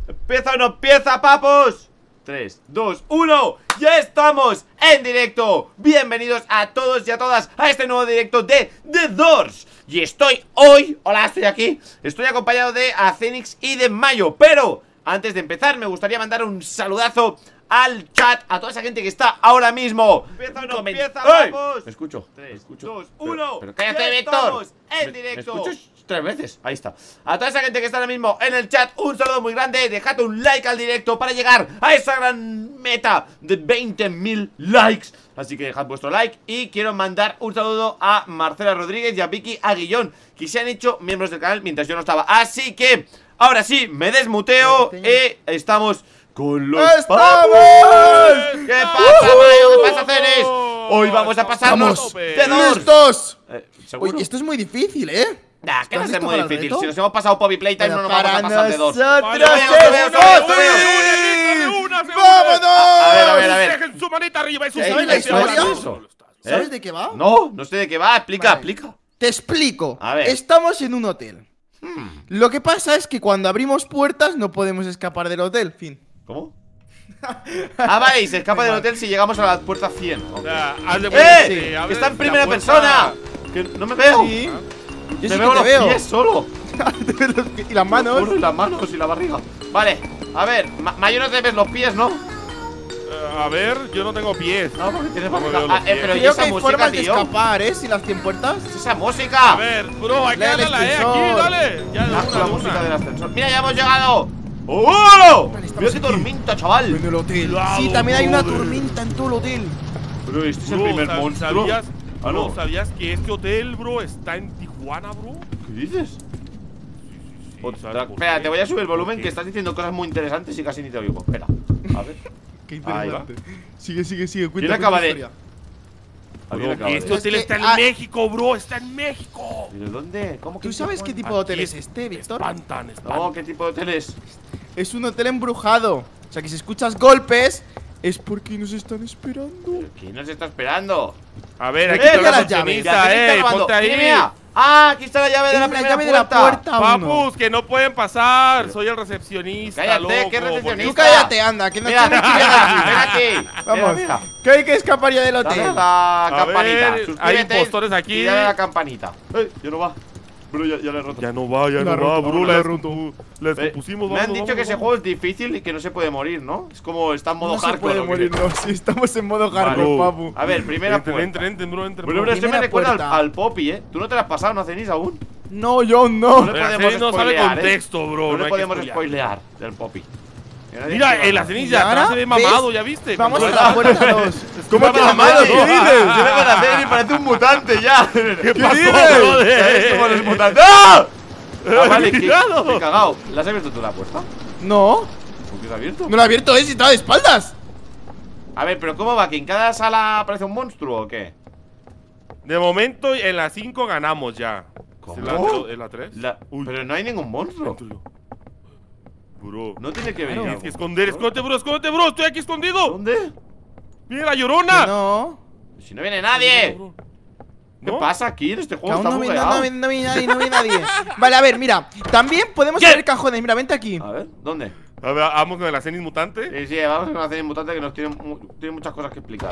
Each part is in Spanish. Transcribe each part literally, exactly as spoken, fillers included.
¿Empieza o no empieza, papos? tres, dos, uno. ¡Ya estamos en directo! Bienvenidos a todos y a todas a este nuevo directo de The Doors. Y estoy hoy, hola, estoy aquí. Estoy acompañado de Acenix y de Mayo. Pero antes de empezar me gustaría mandar un saludazo al chat, a toda esa gente que está ahora mismo. Empieza o no empieza, vamos. Me escucho, tres, dos, uno. Pero cállate, Víctor. En directo. ¿Me escuchas? Tres veces, ahí está. A toda esa gente que está ahora mismo en el chat, un saludo muy grande. Dejad un like al directo para llegar a esa gran meta de veinte mil likes. Así que dejad vuestro like. Y quiero mandar un saludo a Marcela Rodríguez y a Vicky Aguillón, que se han hecho miembros del canal mientras yo no estaba. Así que, ahora sí, me desmuteo. Y estamos con los ¡Estamos! ¿Qué pasa, Mayo? ¿Qué pasa, Ceres? Hoy vamos a pasarnos de Doors. ¡Listos! Eh, ¿seguro? Uy, esto es muy difícil, ¿eh? Nah, que no ¿Estás es listo muy para el difícil. reto? Si nos hemos pasado Poppy Playtime, no nos vamos a pasar de dos. nosotros ¡Vámonos! A ver, a ver, a ver. Dejen su manita arriba y su ¿Sabes ¿Sabes la la historia historia? de eso? ¿Sabes ¿Eh? de qué va? No, no sé de qué va. Explica, Vale. explica. Te explico. A ver. Estamos en un hotel. Hmm. Lo que pasa es que cuando abrimos puertas no podemos escapar del hotel. Fin. ¿Cómo? Ah, vale, y se escapa del hotel si llegamos a la puerta cien. O Ok. sea, haz de ¡Eh! cuenta que ¡Que abres está en la primera puerta. persona! ¡Que no me veo! Sí. Yo ¡Me sí veo que los te veo. pies solo! Y las manos. Uy, las manos y la barriga. Vale, a ver, Ma Mayo, no te ves los pies, ¿no? Eh, a ver, yo no tengo pies. No, porque tienes No me barriga. veo los Ah, eh, pies. pero ¿y Creo que esa hay música, formas de tío? escapar, ¿eh? Si las cien puertas. ¿Qué es esa música? A ver, bro, hay que Lee el darle la E aquí, extensor. dale. Ya, de Ah, una, la de música una. del ascensor. ¡Mira, ya hemos llegado! ¡Oh! Vale, estamos ¡Mira qué aquí. tormenta, chaval! el hotel. Cuidado, Sí, también hay una brother. tormenta en todo el hotel. Pero este es el Bro, primer sab- monstruo. ¿Sabías, Ah, bro, no. ¿sabías que este hotel, bro, está en Tijuana, bro? ¿Qué dices? Sí, Otra- ¿sabes por Espera, qué? te voy a subir el volumen, ¿Por que qué? estás diciendo cosas muy interesantes y casi ni te oigo. Espera, a ver. Qué Ahí va. interesante. Sigue, sigue, sigue. ¿Quién acaba de- historia. Alguien Bro, acaba que este de- hotel Es que- está en ah. México, bro, está en México. ¿Pero dónde? ¿Cómo que ¿Tú sabes qué Tijuana? tipo de hotel Aquí es este, Víctor? Espantan, espantan. No, ¿qué tipo de hotel es? Es un hotel embrujado. O sea que si escuchas golpes es porque nos están esperando. ¿Pero quién nos está esperando? A ver, aquí ¡Eh, está mira la las llaves! recepcionista, Ya, eh, robando. ponte ahí. Mira, mira. Ah, aquí está la llave de Es la la primera llave de la puerta. puerta uno. Papus, que no pueden pasar. Soy el recepcionista, Cállate, loco. ¿qué porque- recepcionista? Tú cállate, anda, que no Mira, tienes ven que ir aquí, aquí. ven aquí. Vamos, Mira, mira. que hay que escapar ya del Dale hotel. a la A campanita. ver, Suscríbete hay impostores aquí. Y dale a la campanita. ¡Eh! Ya no va. Bro, ya, ya le he roto. Ya no va, ya La no va, roto, bro. la La roto. descompu- la Eh, descompusimos. me han vámonos, dicho que vámonos, ese vámonos. juego es difícil y que no se puede morir, ¿no? Es como está en modo No se hardcore. puede ¿o qué? morir, no. Si estamos en modo hardcore, Vale. papu. A ver, primera Entren, puerta. entren, entren, bro, entren. Bueno, bro. pero este me Primera recuerda al, puerta. al Poppy, ¿eh? Tú no te la has pasado, ¿no, Cenis, aún? No, yo no. No le La podemos Cenis no sabe spoilear, contexto, bro. No, no le hay que podemos spoilear. spoilear del Poppy. Mira, el la Cenis de ¿Y atrás ahora? se ve ¿Ves? mamado, ¿ya viste? Vamos a Cuando- la puerta dos. ¿Cómo que que mamado? ¿Qué ¿Qué dices? Yo le van a hacer y parece un mutante ya. ¿Qué pasó, dices? brother? ¿Sabes cómo los mutantes? ¡Ah! Ah, vale, que Cuidado. me he cagado. ¿La has abierto tú la puerta? No, ¿Por qué se ha abierto? no lo he abierto, ¿eh? Si estaba de espaldas. A ver, pero ¿cómo va? ¿Que en cada sala aparece un monstruo o qué? De momento, en la cinco ganamos ya. ¿Cómo? ¿En la tro- ¿En la tres? La- Uy. Pero no hay ningún monstruo. Bro. No tiene que venir. Tienes algo. que esconder, escóndete, bro, escóndete, bro. Estoy aquí escondido. ¿Dónde? Mira la llorona. Que no. Si no viene nadie. Bro. ¿Qué ¿No? pasa aquí en este Que juego? aún Está no viene, bugueado. no, viene, no viene nadie, no viene nadie. Vale, a ver, mira. También podemos ¿Qué? abrir cajones. Mira, vente aquí. A ver, ¿dónde? A ver, vamos con la Cenis mutante. Sí, sí, vamos a una serie mutante que nos tiene, mu- tiene muchas cosas que explicar.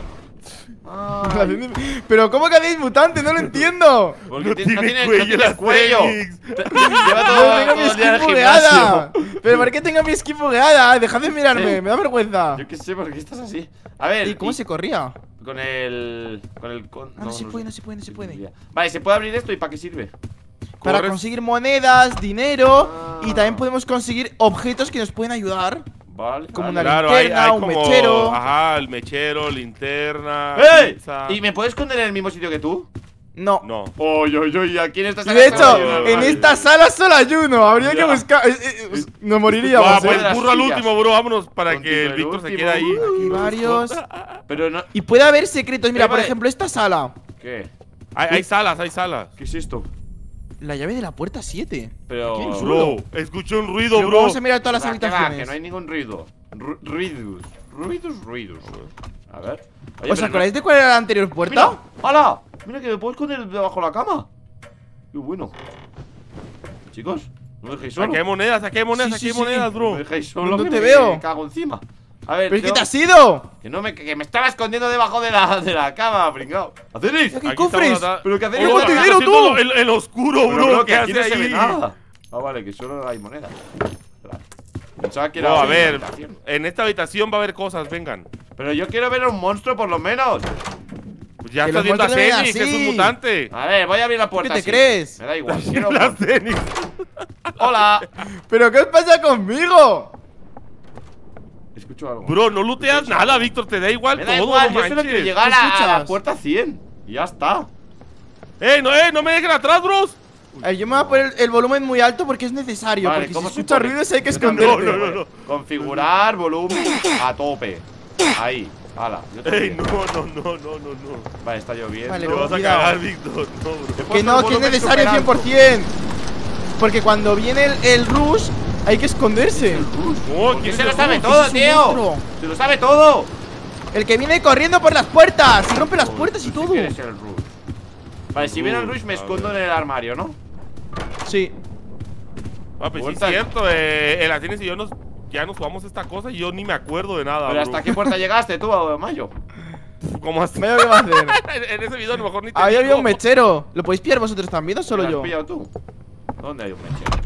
Pero ¿cómo que hacéis mutante? No lo entiendo. Porque No ti- no tiene tiene, no cuello tiene la cuello. Fénix. Lleva No todo, tengo mi todo el día en el skin gimnasio. bugueada. Pero ¿por qué tengo mi skin bugueada? Dejad de mirarme, me da vergüenza. Yo qué sé, ¿por qué estás así? A ver. ¿Y cómo y- se corría? Con el. Con el. Con, Ah, no se puede, sé. no se puede, no se puede. Vale, ¿se puede abrir esto y para qué sirve? Para Corres. conseguir monedas, dinero Ah. y también podemos conseguir objetos que nos pueden ayudar. Vale. Como vale. una Claro, hay, linterna, hay un como, mechero. Ajá, el mechero, linterna, ¡Ey! pizza. ¿Y me puedes esconder en el mismo sitio que tú? No. No. Oye, oye, oye, aquí en esta Y sala de solo hecho, hay una, en vale. esta sala solo hay uno. Habría que Ya. buscar. eh, eh, eh, nos moriríamos. Ah, ¿eh? pues de las burro al suyas. último, bro. Vámonos para Contigo que el el Víctor se último. quede ahí. Aquí varios. Pero no. Y puede haber secretos. Mira, Eh, por vale. ejemplo, esta sala. ¿Qué? Hay, hay salas, hay salas. ¿Qué es esto? La llave de la puerta siete. Pero. ¿Qué? Bro, escuché un ruido, Pero bro. vamos a mirar todas las Va, que va, habitaciones. que no hay ningún ruido. Ru- ruidos. Ruidos, ruidos. A ver. Oye, ¿Os pero acordáis no- de cuál era la anterior ¡Mira! puerta? ¡Hala! Mira que me puedo esconder debajo de la cama. Qué bueno. Chicos, No me dejéis solo. Aquí hay monedas, aquí hay monedas, Sí, aquí sí, hay sí. monedas, No bro. me dejéis solo. No que te me veo. cago encima. A ver, ¿Pero qué tengo- te has ido? Que no me, que me estaba escondiendo debajo de la, de la cama, pringao. ¿Hacéis? ¿Qué Aquí cofres? estamos atrás. ¿Pero qué hacéis? Oh, ¡Tengo estás dinero, haciendo tú! El, el oscuro, Pero, bro. bro, ¿Qué que aquí hace no se ve ahí? nada. Ah, vale, que solo hay monedas. Espera. Pensaba que era No, a una ver, habitación. en esta habitación va a haber cosas, vengan. Pero yo quiero ver a un monstruo por lo menos. Pues ya Que estás los viendo a monstruos ven Zenith, que es un así. mutante. A ver, voy a abrir la ¿Qué puerta. te así. crees? Me da igual. Quiero La mon- Zenith. Hola. ¿Pero qué os pasa conmigo? Escucho algo. Bro, no looteas nada, Víctor, te da igual Me todo, da igual, no yo solo quiero manches. llegar ¿Qué a, a la escuchas? puerta cien. Y ya está. ¡Eh, no, eh! ¡No me dejen atrás, bros! A ver, yo me voy a poner el, el volumen muy alto porque es necesario. Vale, porque si ¿cómo se se escucha pone? ruidos hay que Yo también. esconderte. No, no, no. Configurar volumen a tope. Ahí. Hala. Yo ¡Ey, también. no, no, no, no, no, no! Vale, está lloviendo. Vale, Te vas a cuidado. cagar, Víctor, no, bro. He puesto Que el no, que es volumen necesario superalto. cien por cien. Porque cuando viene el, el rush hay que esconderse. Oh, ¿Por qué ¿quién se es lo el sabe Rush? todo, Ese es un tío? monstruo. Se lo sabe todo. El que viene corriendo por las puertas. Y rompe las puertas y ¿Tú todo. quién es el Rush? Vale, si viene el Rush me A escondo ver. en el armario, ¿no? Sí. Ah, pues sí es Puerta. cierto, eh, el Atenes y yo nos, ya nos jugamos esta cosa y yo ni me acuerdo de nada, Pero bro. ¿hasta qué puerta llegaste tú, Mayo? ¿Cómo hasta? Vaya, ¿qué va a hacer? en, en ese video a lo mejor ni te Ahí había digo. un mechero. ¿Lo podéis pillar vosotros también o solo ¿Lo has yo? pillado tú? ¿Dónde hay un mechero?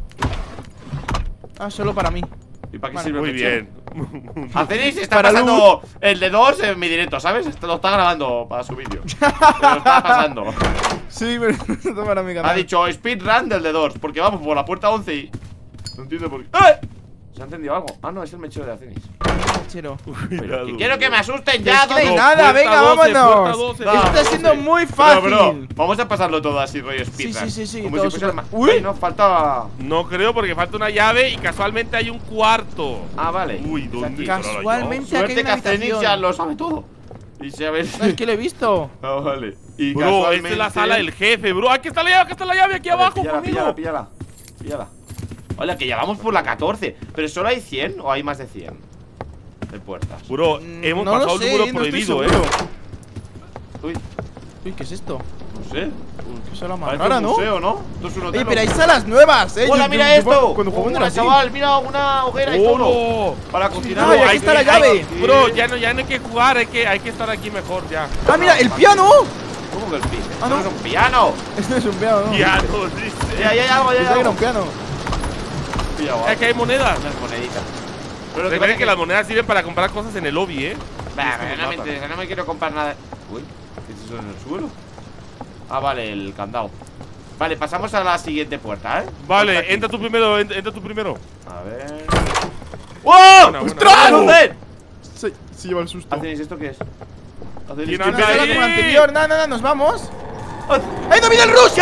Ah, solo para mí. ¿Y para qué Vale. sirve el Muy mechero? bien. Acenix está Para pasando el de dos en mi directo, ¿sabes? Esto lo está grabando para su vídeo. Lo está pasando. Sí, pero esto para mi canal. Ha dicho speedrun del de dos, porque vamos por la puerta once y. No entiendo por qué. ¡Eh! ¿Se ha encendido algo? Ah, no, es el mechero de Acenix. Mechero. Pero que quiero que me asusten Ya ya, no hay ¿dónde? nada, puerta venga, doce, puerta vámonos. doce. Va, Esto está doce. siendo muy Pero, fácil. bro, vamos a pasarlo todo así, rollo speedrun. Sí, sí, sí, sí, Como todo si fuese el súper- ma- Uy. Ay, no, falta. No creo porque falta una llave y casualmente hay un cuarto. Ah, vale. Uy, Es ¿dónde aquí. estará la llave? Casualmente aquí hay Suerte que una Acenix habitación. ya lo sabe todo. Y se a ver. No, es que lo he visto. Ah, vale. Y Bro, esta casualmente. es la sala del jefe, bro. Aquí está la llave, aquí está la llave, aquí Vale, abajo píllala, conmigo. píllala, píllala, píllala. Hola, que ya vamos por la catorce. ¿Pero solo hay cien o hay más de cien? De puertas. Bro, Mm, hemos no lo pasado sé, el número no estoy prohibido, eh. seguro. Uy, Uy, ¿qué es esto? no sé. Qué sala más Parece rara, un ¿no? museo, ¿no? Esto es un hotel. Oye, pero hay salas nuevas, eh. Hola, Yo- mira yo- yo esto. cuando- Cuando jugaba no era Hola, así. chaval, mira una hoguera y todo. ¡Oh! Para cocinar. Ay, aquí está la llave. Bro, ya no, ya no hay que jugar, hay que, hay que estar aquí mejor ya. Ah, mira, el piano. ¿Cómo que el piano? Ah, no. es un piano. Este es un piano, ¿no? Ya nos dice. Ya, ya, ya, algo, ya, Pensaba que era un ya. piano. Pilla, guau. Aquí hay monedas. Unas moneditas. Pero lo que pasa Recuerden es que las monedas sirven para comprar cosas en el lobby, eh. Bah, Esto nos no me mata. interesa, no me quiero comprar nada. Uy, ¿qué es eso en el suelo? Ah, vale, el candado. Vale, pasamos a la siguiente puerta, ¿eh? Puerta Vale, aquí. entra tú primero, entra, entra tú primero. A ver. ¡Wow! Buena, buena. ¡Ostras! ¡Lucer! Sí, sí lleva el susto. ¿Hacéis esto qué es? ¿Hacéis ¿Quién esto? anda Nada, ahí? como el anterior. Nada, nada, nos vamos. ¡Ah! ¡Ahí no viene el rush!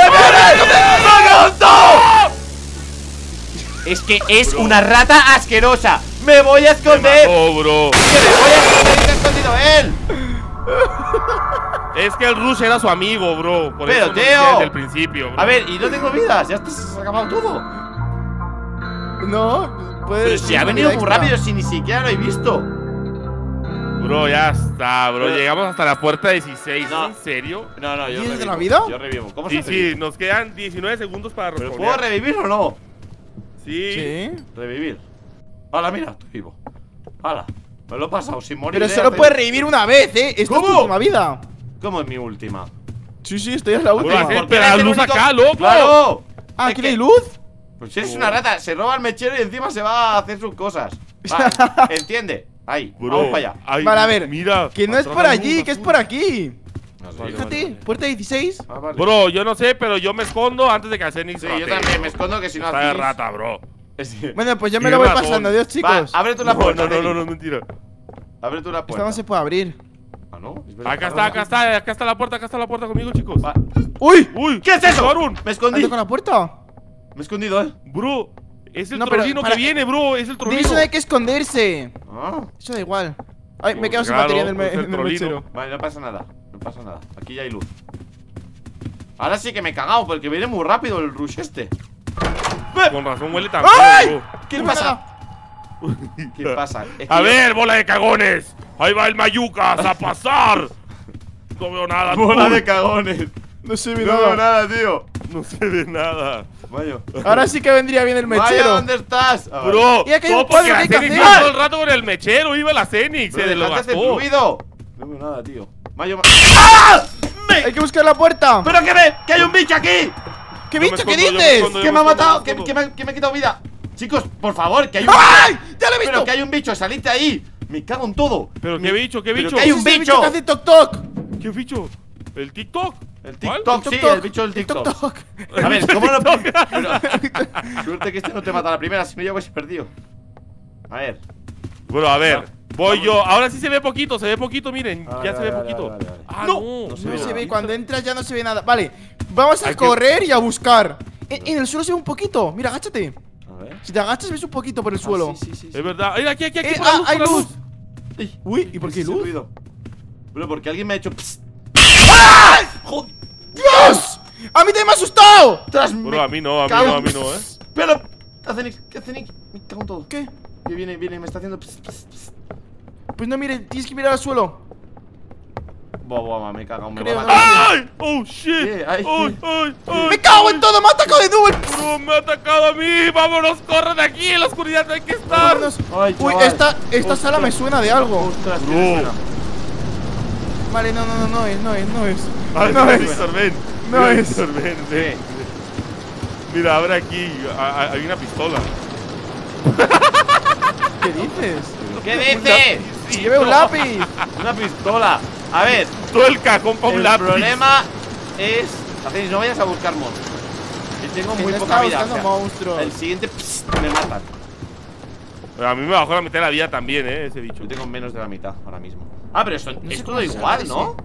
Es que es una rata asquerosa. ¡Me voy a esconder! Oh, bro. ¡Que me voy a esconder! ¡Y se ha escondido él! Es que el Rush era su amigo, bro. Por Pero, eso no tío. decía desde el principio, bro. A ver, y no tengo vidas. Ya está, se ha acabado todo. No, puede Pero si ha venido muy rápido, si ni siquiera lo he visto. Bro, ya está, bro. Pero- Llegamos hasta la puerta dieciséis. No. ¿En serio? No, no, yo ¿Tienes de revivo. la vida? Yo revivo. ¿Cómo Sí, se sí, nos quedan diecinueve segundos para ¿Pero responder. puedo revivir o no? Sí. Sí. Revivir. Hala, mira, estoy vivo. Hala, me lo he pasado sin morir. Pero eh, solo hace- puedes revivir una vez, eh. Esta es ¿Cómo? tu última vida. ¿Cómo es mi última? Sí, sí, esta ya es la Bro, última. hacer- ¿Por qué Espera, eres el luz único- acá, loco. ¡Claro! Ah, Es ¿aquí que- no hay luz? Pues eres una rata, se roba el mechero y encima se va a hacer sus cosas. Va, entiende. Ahí, Bro, vamos para allá. ay, Vale, a ver. Mira. Que no es atrás por hay allí, luz que es azul. por aquí. No sé, Vale, yo- Fíjate, vale. puerta dieciséis. Ah, vale. Bro, yo no sé, pero yo me escondo antes de que Acenix Sí, yo también me escondo que si no Está de hacéis- rata, bro. Sí. Bueno, pues yo me Tiene lo voy razón. pasando. Adiós, Va, chicos. abre tú la No, puerta. no, no, Teddy. no, no, mentira. Abre tú la Esta puerta. no se puede abrir. Ah, no. Es verdad. Acá está, acá está, acá está la puerta, acá está la puerta conmigo, chicos. Va. ¡Uy! Uy, ¿Qué es eso? Varun. Me escondí. ¿Ando con la puerta? Me he escondido, eh. Bro, es el No, pero trolino para- que viene, bro, es el De trolino. eso no hay que esconderse. Ah. Eso da igual. Ay, me Pues quedo sin claro, batería en el, me- pues el en el trolino. mechero. Vale, no pasa nada. No pasa nada. Aquí ya hay luz. Ahora sí que me he cagado porque viene muy rápido el rush este. Con razón huele tan ¡Ay! feo, ¿Qué Uy, pasa? bro. ¿Qué pasa? Es que A yo- ver, bola de cagones. Ahí va el Mayucas a pasar. No veo nada. Bola tú. de cagones. No se No veo nada, tío. No se ve nada. Mayo. Ahora sí que vendría bien el Mayo, mechero. ¿dónde estás? Ah, vale. Bro, Mira que hay no, un porque cuadro la que hay que Zenix hacer. iba todo el rato con el mechero. Iba la Zenix, Bro, se lo dejad de hacer gastó. ruido. No veo nada, tío. Mayo. ¡Ah! Me- Hay que buscar la puerta. ¡Pero que me! ¡Que hay un bicho aquí! ¿Qué Yo me bicho? ¿Qué escondo, yo me dices? escondo, yo ¡Que me ha escondo, matado! yo Que, me que me, que me ha quitado vida! Chicos, por favor, que hay un ¡Ay! ¡Ya lo he visto! Pero que hay un bicho, salid de ahí. Me cago en todo. Pero qué bicho, qué Pero bicho. que hay un Ese es el bicho. que hace toc toc. ¿Qué bicho? ¿El TikTok? El ¿Cuál? TikTok, El sí, toc, el bicho del el TikTok. toc, toc. A ver, ¿cómo lo.? Pero, suerte que este no te mata a la primera, si no ya hubiese perdido. A ver. Bueno, a ver. No, Voy vamos. yo. Ahora sí se ve poquito, se ve poquito, miren. Vale, Ya se ve vale, poquito. vale, vale, vale. Ah, No, no. no se No ve se nada. ve, cuando entras ya no se ve nada. Vale, vamos a Hay que- correr y a buscar. En, en el suelo se ve un poquito. Mira, agáchate. A ver. Si te agachas ves un poquito por el suelo. Ah, sí, sí, sí, sí. Es verdad. Mira, aquí, aquí, aquí. Eh, por la ah, luz, hay por la luz. Ey, Uy, ¿y por qué ese luz? ruido? Bueno, porque alguien me ha hecho. Psst. ¡Joder! ¡Dios! ¡A mí también me ha asustado! ¡Tras! Bro, a mí no, a mí cago no, a en- mí no, eh. Pero. Acenix, ¿qué Acenix? Me cago en todo. ¿Qué? Que viene, viene, me está haciendo. Psst, psst, psst. Pues no, mire, tienes que mirar al suelo. Buah, buah, me he cagado, me Creo, va a no matar. ¡Ay! ¡Oh, shit! ¿Qué? Ay, ¡Ay, ¿qué? ay, ay! ¡Me cago en todo! ¡Me ha atacado de nuevo! Bro, me ha atacado a mí. Vámonos, corre de aquí. En la oscuridad no hay que estar. Vámonos. Ay, Uy, chaval. esta, esta Ostras. sala me suena de algo. Ostras, ¿qué Bro. me suena? Vale, no, no, no, no es, no es, no es. Ay, No mira, es. Víctor, ven. No Mira, es. Víctor, ven, ven. Mira, abre aquí. a- a- Hay una pistola. ¿Qué dices? ¿Qué dice? Si lleve un lápiz. Una pistola. A ver, Todo el cajón para un el lápiz. problema es. Acenix, no vayas a buscar monstruos. Que tengo Que muy no poca estaba vida. buscando monstruos. El siguiente psst, me matan. A mí me bajó la mitad de la vida también, eh, ese bicho. Yo tengo menos de la mitad ahora mismo. Ah, pero esto, sé es cómo todo se llama igual, ese. ¿no?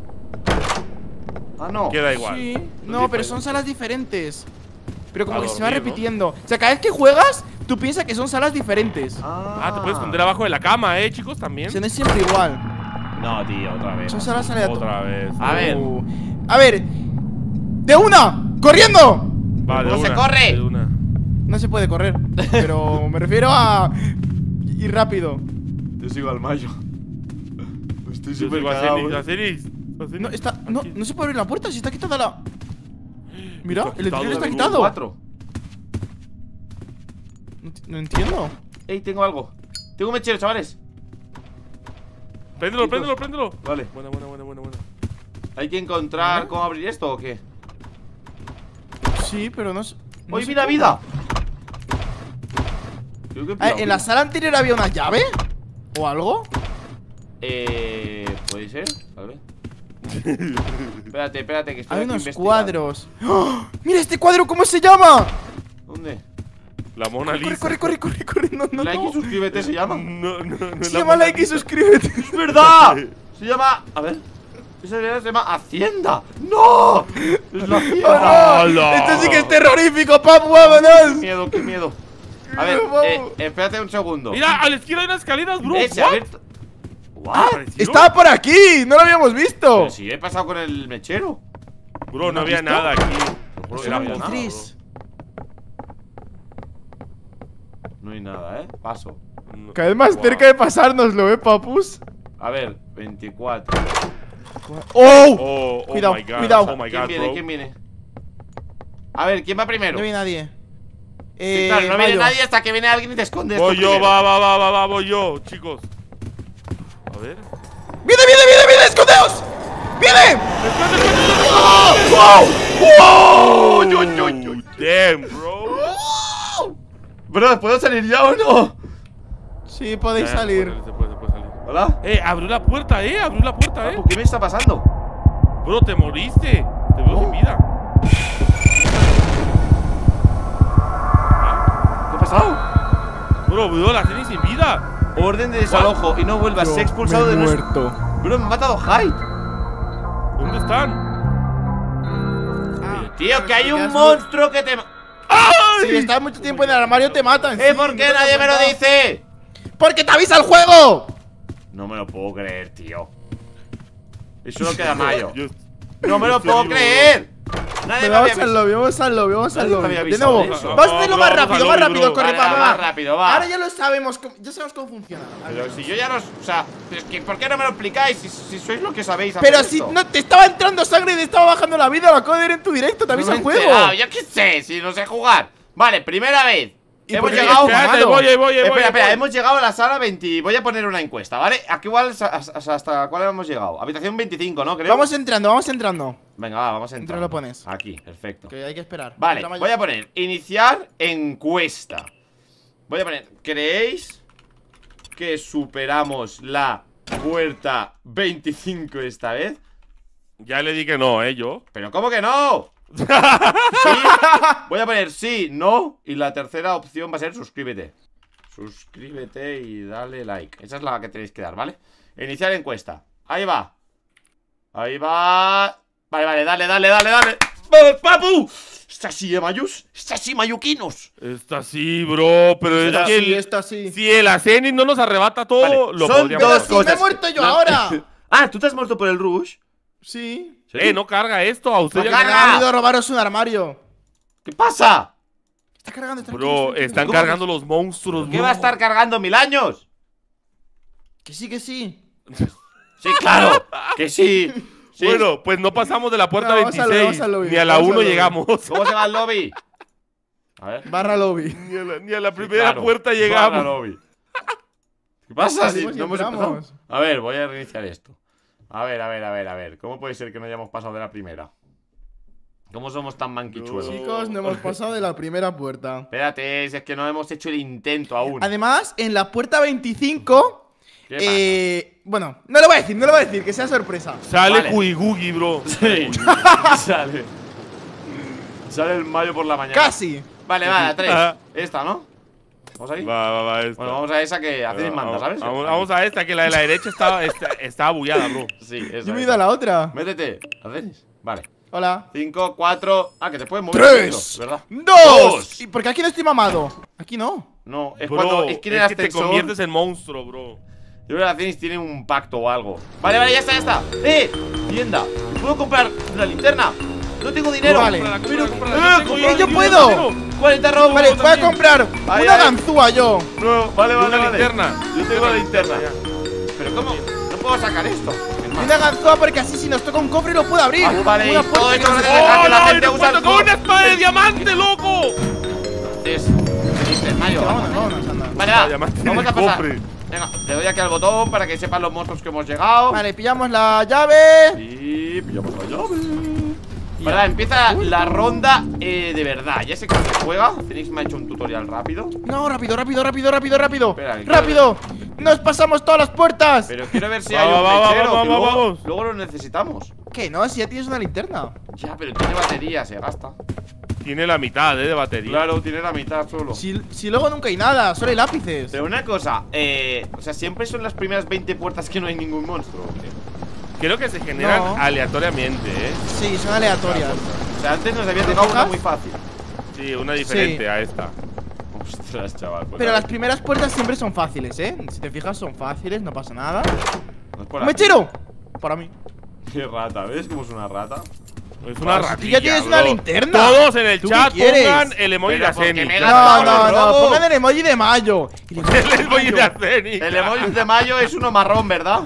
Ah, no. Queda igual. Sí. No No, pero diferente. son salas diferentes. Pero como A que se va dormir, ¿no? repitiendo. O sea, cada vez que juegas, tú piensas que son salas diferentes. Ah, Ah, te puedes esconder abajo de la cama, eh, chicos, también. O sea, no es siempre igual. No, tío, otra vez. Son salas aleatorias. Otra vez. A ver. Uh. A ver. ¡De una! ¡Corriendo! Vale, ¿Cómo de se una, corre? de una. No se puede correr. Pero me refiero a. Ir rápido. Yo sigo al mayo. Estoy Yo súper sigo a cagado. Zenix, eh. a Zenix, a Zenix. No, está. No, Aquí. no se puede abrir la puerta si está quitada la. Mira, Está el exterior quitado, está David. quitado. Cuatro. No, no entiendo. Ey, tengo algo. Tengo un mechero, chavales. Préndelo, Chicos. préndelo, préndelo. Vale. Buena, buena, buena, buena, buena. Hay que encontrar cómo abrir esto o qué. Sí, pero no sé. no ¡Oye, sé mira, cómo. vida! Creo que he Ah, pillado ¿en la vida. sala anterior había una llave? ¿O algo? Eh. ¿Puede ser? A ver. Espérate, espérate, que estoy Hay aquí unos investigando. cuadros. ¡Oh! ¡Mira este cuadro! ¿Cómo se llama? ¿Dónde? La Mona Corre, Lisa. corre, corre, corre, corre. No, no, Like y no. suscríbete se llama. No, no, no. Se la llama Mona like y Lisa. suscríbete. ¡Es verdad! Se llama. A ver. Esa se llama Hacienda. ¡No! Es la ¡Oh, Hacienda. no! ¡Hala! Esto sí que es terrorífico, papu, ¡Qué vámonos. miedo, qué miedo! A ver, Vamos. eh, espérate un segundo. Mira, a la izquierda hay unas escaleras, bro. Eh, se ha What? abierto. ¿What? ¿Apareció? Estaba por aquí, no lo habíamos visto. Pero si he pasado con el mechero. Bro, ¿No no has había visto? nada aquí. Te juro que Son no había nada, veintitrés. bro. No hay nada, ¿eh? Paso. No. Cada vez más Wow. cerca de pasárnoslo, ¿eh, papus? A ver, veinticuatro. ¡Oh! Oh, oh Cuidado, my God, cuidado. Oh my ¿Quién God, viene? bro. ¿Quién viene? A ver, ¿quién va primero? No vi nadie. Sí, Eh, claro, no viene Mayo. nadie hasta que viene alguien y te escondes. Voy tú yo, primero. va, va, va, va, va, voy yo, chicos. A ver. ¡Viene, viene, viene, viene! ¡Escondeos! ¡Viene! ¡Oh! ¡Yo, yo, yo! Damn, bro. Bro, ¿puedo salir ya o no? Sí, podéis Eh, salir. Se puede, se puede salir. ¿Hola? Eh, abrió la puerta, eh, abrió la puerta, eh. ¿Qué me está pasando? Bro, te moriste. Te veo sin vida. ¿Qué ha pasado? Bro, veo la Zenix sin vida. Orden de desalojo y no vuelvas. Yo Sé expulsado me he de nuestro. muerto. Bro, me ha matado Hyde. ¿Dónde están? Ah, Tío, que hay te un quedas- monstruo que te. ma- Si estás mucho tiempo en el armario te matan. ¿Eh? sí, ¿Por ¿no qué te nadie das me lo cuenta? dice? ¡Porque te avisa el juego! No me lo puedo creer, tío. Y solo queda Mayo. Yo- No me lo yo puedo vivo, creer. Nadie me Vamos había al lobby, vamos al lobby, vamos al Nadie me lobby. había De avisado nuevo, de eso. vamos a hacerlo No, más vamos rápido, al más lobby, rápido, bro. corre, Vale, va, va, va. más rápido, va. Ahora ya lo sabemos, cómo- ya sabemos cómo funciona. Pero si yo ya los. O sea, es que ¿por qué no me lo explicáis? Si, si sois lo que sabéis hacer Pero si esto. no te estaba entrando sangre y te estaba bajando la vida, lo acabo de ver en tu directo, te No avisa me el he juego. enterado, yo qué sé, si no sé jugar. Vale, primera vez. ¿Y Hemos por qué llegado. espérate, Espérate, voy, ahí voy, ahí voy, Espera, ahí espera, voy. hemos llegado a la sala veinte. Voy a poner una encuesta, ¿vale? ¿A qué igual hasta, hasta cuál hemos llegado? Habitación veinticinco, ¿no? Creo. Vamos entrando, vamos entrando. Venga, va, vamos a entrar. Dentro lo pones. Aquí, perfecto. Que hay que esperar. Vale, Entra mayor. voy a poner iniciar encuesta. Voy a poner, ¿creéis que superamos la puerta veinticinco esta vez? Ya le di que no, eh, yo. ¿Pero cómo que no? ¿Sí? Voy a poner sí, no. Y la tercera opción va a ser suscríbete. Suscríbete y dale like. Esa es la que tenéis que dar, ¿vale? Iniciar encuesta. Ahí va. Ahí va. Vale, vale, dale, dale, dale, dale. ¡Vamos, papu! Está así, ¿eh, Mayus? Está así, mayuquinos. Está sí, bro, pero es Esta que sí, el- esta sí. si el Asenis no nos arrebata todo, Vale, lo son podríamos dos hacer. Si me he cosas. muerto yo No. ahora. Ah, ¿tú te has muerto por el rush? Sí. Eh, no carga esto, a usted No ya carga. le- Me ha venido a robaros un armario. ¿Qué pasa? Está cargando, está Bro, están ¿Cómo cargando los monstruos, ¿Qué bro. va a estar cargando mil años? Que sí, que sí. Sí, claro, que sí. Sí. Bueno, pues no pasamos de la puerta No, vamos al lobby, veintiséis, vamos al lobby, ni a la vamos al uno lobby. llegamos. ¿Cómo se va el lobby? A ver. Barra lobby. Ni a la, ni a la primera Claro, puerta barra llegamos. lobby. ¿Qué pasa? Si Salimos y no hemos entramos. empezado. A ver, voy a reiniciar esto. A ver, a ver, a ver, a ver. ¿Cómo puede ser que no hayamos pasado de la primera? ¿Cómo somos tan manquichuelos? No. Chicos, no hemos pasado de la primera puerta. Espérate, si es que no hemos hecho el intento aún. Además, en la puerta veinticinco. ¿Qué pasa? Eh. Bueno, no lo voy a decir, no lo voy a decir, que sea sorpresa. Sale Vale. Kuigugi, bro. Sí. Sale. Sale el mayo por la mañana. Casi. Vale, vale, a tres. Ajá. Esta, ¿no? ¿Vamos ahí? Va, va, va. Esta. Bueno, vamos a esa que hacéis manda, Vamos- ¿sabes? Vamos, vamos a esta, que la de la derecha está, está, está bullada, bro. Sí, esa. Yo me he esa. ido a la otra. Métete. ¿Hacéis? Vale. Hola. cinco, cuatro. Ah, que te puedes mover. ¡Tres! ¿Verdad? ¡Dos! ¿Y por qué aquí no estoy mamado? Aquí no. No, es Bro, cuando. Es que en el es que te ascensor. conviertes en monstruo, bro. Yo creo que la Cenis tiene un pacto o algo. Vale, vale, ya está, ya está. ¡Eh! Tienda. ¿Puedo comprar una linterna? No tengo dinero. Vale. Cómprala, Pero- cómprala, ¡Eh! cómprala, ¡Eh, cómprala, yo yo puedo! tengo cuarenta robos. Vale, voy a también. comprar Ay, una ay. ganzúa yo. No, vale, vale, Una vale. linterna. Yo tengo la linterna. Pero ¿cómo? No puedo sacar esto. Y una ganzúa porque así si nos toca un cofre lo puedo abrir. Ah, vale, Una y todo puerta esto que no se- se deja ¡Oh, que la no! gente ¡Y nos usa el cuenta con co- una espada de diamante, loco! Es. Feliz mayo. Vámonos, vámonos, anda. Vale, Vaya, va. mate Vamos el a pasar. cofre. Venga, te doy aquí al botón para que sepan los monstruos que hemos llegado. Vale, pillamos la llave. Y pillamos la llave. Vale, empieza la ronda eh, de verdad. Ya sé cómo se juega. Phoenix me ha hecho un tutorial rápido. No, rápido, rápido, rápido, rápido, rápido. Espera, que ¡Rápido! ¡Nos pasamos todas las puertas! Pero quiero ver si Va, hay un va, va, mechero, va, que va, luego, vamos. luego lo necesitamos. ¿Qué? No, si ya tienes una linterna. Ya, pero tiene batería, se gasta. Tiene la mitad, eh, de batería. Claro, tiene la mitad solo. Si, si luego nunca hay nada, solo hay lápices. Pero una cosa, eh, o sea, siempre son las primeras veinte puertas que no hay ningún monstruo. ¿o qué? Creo que se generan No. aleatoriamente, eh. Sí, son aleatorias. O sea, antes nos habían dejado una fijas? muy fácil. Sí, una diferente Sí. a esta. Ostras, chaval. pues Pero a las ver, primeras puertas siempre son fáciles, ¿eh? Si te fijas, son fáciles, no pasa nada. no es por ¡Un aquí. mechero! Para mí. Qué rata, ¿ves cómo es una rata? Es una Pues, ratilla, ya tienes una bro. linterna. Todos en el ¿Tú chat qué quieres? pongan el emoji Pero de porque Asenis. me he No, gastado no, el no, robo. pongan el emoji de mayo. Y le- El emoji de Asenis. El emoji de mayo es uno marrón, ¿verdad?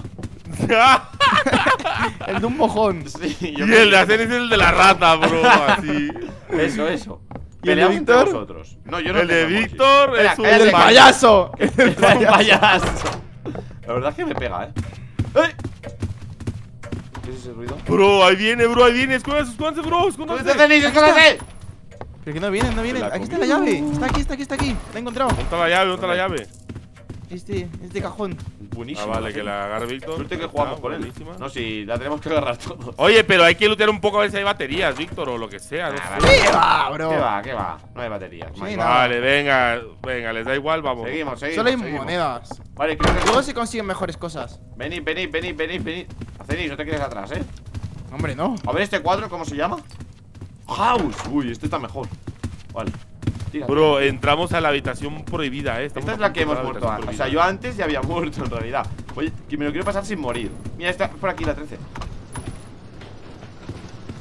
El de un mojón. Sí, Y yo el de Asenis es el de la rata, bro. Así. Eso, eso. ¿Y el de Peleamos entre Víctor? vosotros. No, yo no El de tengo emoji. Víctor Espera, es un cállate, El payaso. payaso. El payaso. La verdad es que me pega, ¿eh? ¡Ey! ¿Qué es ese ruido? Bro, ahí viene, bro, ahí viene. Escóndanse, escóndanse, bro. ¿Dónde Escóndanse. tenéis? ¡Escóndete! Pero que no vienen, no vienen. La Aquí está comí. la llave. Está aquí, está aquí, está aquí. La he encontrado. ¿Dónde está la llave? ¿Dónde está la llave? Este, este cajón. Ah, Buenísimo. vale, que la agarre Víctor. Suerte que Está jugamos con él. buenísima. No, si la tenemos que agarrar todos. Oye, pero hay que lootear un poco a ver si hay baterías, Víctor, o lo que sea. No Ah, sé. vale. ¿Qué va, bro? ¿Qué va? ¿Qué va? No hay baterías. Sí, Mike. no. Vale, venga, venga, les da igual, vamos. Seguimos, seguimos. Solo hay seguimos. monedas. Vale, creo que. Luego se consiguen mejores cosas. Venid, venid, venid, venid, venid. Acenís, no te quedes atrás, ¿eh? Hombre, no. A ver este cuadro, ¿cómo se llama? House. Uy, este está mejor. Vale. Tira. Bro, entramos a la habitación prohibida, eh. Estamos Esta es a la punto que de hemos entrar a la muerto antes. O sea, habitación yo prohibida. antes ya había muerto en realidad. Oye, que me lo quiero pasar sin morir. Mira, está por aquí la trece.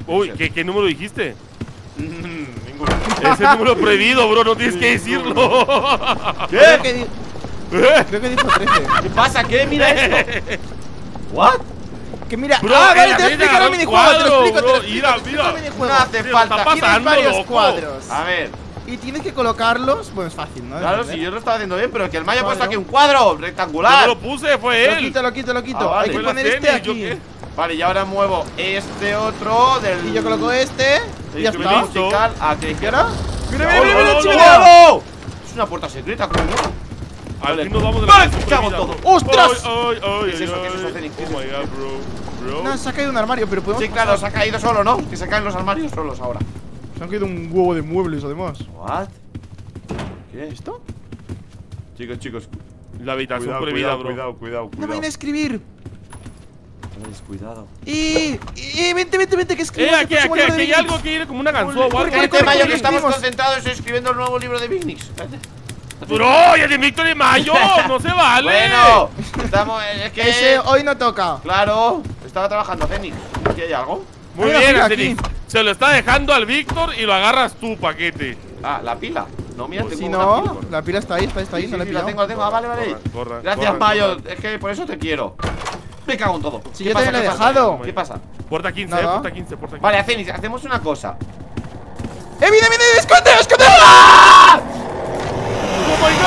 Uy, ¿qué, qué número dijiste? Ninguno. Es el número prohibido, bro, no tienes que decirlo. Creo ¿Qué? que, di- ¿Eh? creo que dijo trece. ¿Qué pasa? ¿Qué? Mira esto. ¿What? Que mira, Bro, ah, vale, eh, te voy a a mí me explicar agarró el el minijuego, te lo cuadro, explico, te lo bro. explico, Mira, te explico mira. el minijuego. No hace Tío, falta. está Tienes pasando, varios loco. cuadros A ver. y tienes que colocarlos. Bueno, es fácil, ¿no? Claro, Entender. si yo lo estaba haciendo bien, pero que el Mayo ha puesto Claro. aquí un cuadro Yo rectangular. no lo puse, fue Lo él. quito, lo quito, lo quito. Ah, vale. Hay que Fue la poner este tenis, ¿yo aquí. qué? Vale, y ahora muevo este otro del. Y yo coloco este y ya instrumento está. listo. musical a que izquierda. Mira, ¡Oh, mira, mira, mira, oh, chica. oh, oh! Es una puerta secreta, como no. Al Vale. fin nos vamos de Vale, la ¿qué hago vida, todo? bro. ¡Ostras! Ay, ay, ay, ¿Qué es eso? ay, ¿Qué es eso, ay. Fénix? ¿Qué es Oh my eso? god, bro. Bro. No, se ha caído un armario, pero podemos. Sí, claro, se ha caído solo, ¿no? Que se caen los armarios solos ahora. Se han caído un huevo de muebles, además. ¿What? ¿Qué? ¿Esto? Chicos, chicos. La habitación Cuidado, prohibida, cuidado, bro. cuidado, cuidado, No cuidado. vayan a escribir. Cuidado. Y, y vente, vente, vente, que escribimos Eh, el aquí, próximo aquí, libro aquí de hay Vinix. algo que ir como una ganzúa o algo. corre, Este corre, Mayo corre, que estamos escribimos. concentrados escribiendo el nuevo libro de Vinix. Espérate. Bro, ya de Víctor de Mayo, no se vale. Bueno, estamos. Es que. Ese hoy no toca. Claro, estaba trabajando Fénix. ¿Aquí hay algo? Muy Mira, bien, mira, Asterix. aquí. Se lo está dejando al Víctor y lo agarras tú, paquete. Ah, la pila. No, mira, tengo Si una no, pila. la pila está ahí, está, está ahí, Sí, no sí, la he sí, la pillado. tengo, la tengo. Ah, vale, vale. Corran, corran, Gracias, corran, Mayo. corran. Es que por eso te quiero. Me cago en todo. Si ¿Qué yo pasa? también la he ¿Qué pasa? dejado. ¿Qué pasa? Puerta quince, eh, Nada. puerta quince, puerta quince. Vale, Fénix, hacemos una cosa. ¡Eh, viene, viene! ¡Esconde, esconde! ¡Oh my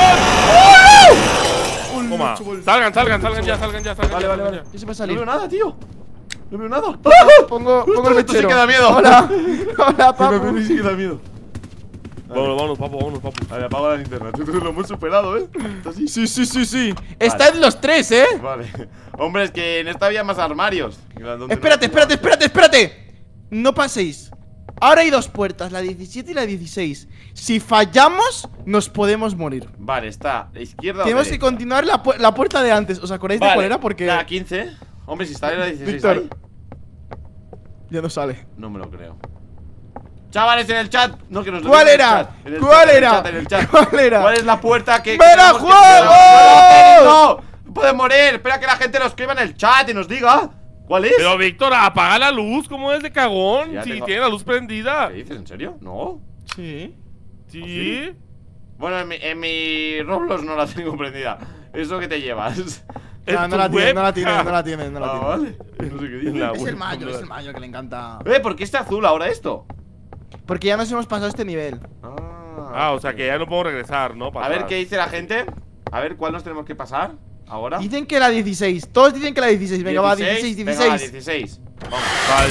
god! Toma. Salgan, salgan, salgan ya, salgan ya, salgan Vale, ya, vale, salgan vale. ¿Qué se va a No salir? veo nada, tío. No veo nada. Pongo, pongo el Esto sí mechero. que da miedo. Hola. Hola, papu. sí que da miedo. ya. Vámonos, vámonos, papu, vámonos, papu. Vale, apago la linterna. Lo hemos superado, ¿eh? Está así. Sí, sí, sí, sí. Está en los tres, ¿eh? Vale. Hombre, es que en esta había más armarios. ¿Dónde Espérate, no? espérate, espérate, espérate. No paséis. Ahora hay dos puertas, la diecisiete y la dieciséis. Si fallamos, nos podemos morir. Vale, está. ¿De izquierda o Tenemos que derecha? continuar la, pu- la puerta de antes. ¿Os acordáis de Vale, cuál era? Porque La quince. Hombre, si está en la dieciséis Víctor. ahí. ya no sale. No me lo creo. Chavales, en el chat. No, que nos lo ¿Cuál digan en el era? chat, en el ¿Cuál chat, en el era? chat, en el chat. ¿Cuál era? ¿Cuál es la puerta que. ¡Me que la tenemos que juego! explorar? ¡No! ¡No puede morir! Espera que la gente lo escriba en el chat y nos diga. ¿Cuál es? Pero Víctor, apaga la luz, ¿cómo es de cagón? Ya Si tengo- tiene la luz prendida. ¿Qué dices? ¿En serio? No. Sí. Sí. Bueno, en mi, en mi Roblox no la tengo prendida. ¿Eso que te llevas? Es No, no tu la tiene, no la webcam. tiene, no la tiene, no la Ah, tiene. vale. No sé qué dices. La Es el webcam, mayo, no es la- el mayo que le encanta. Eh, ¿por qué está azul ahora esto? Porque ya nos hemos pasado este nivel. Ah, o sea que ya no podemos regresar, ¿no? Para A ver atrás. qué dice la gente. A ver cuál nos tenemos que pasar ahora. Dicen que la dieciséis. Todos dicen que la dieciséis. Venga, va, dieciséis, Venga, dieciséis. va, dieciséis. Vamos. Vale.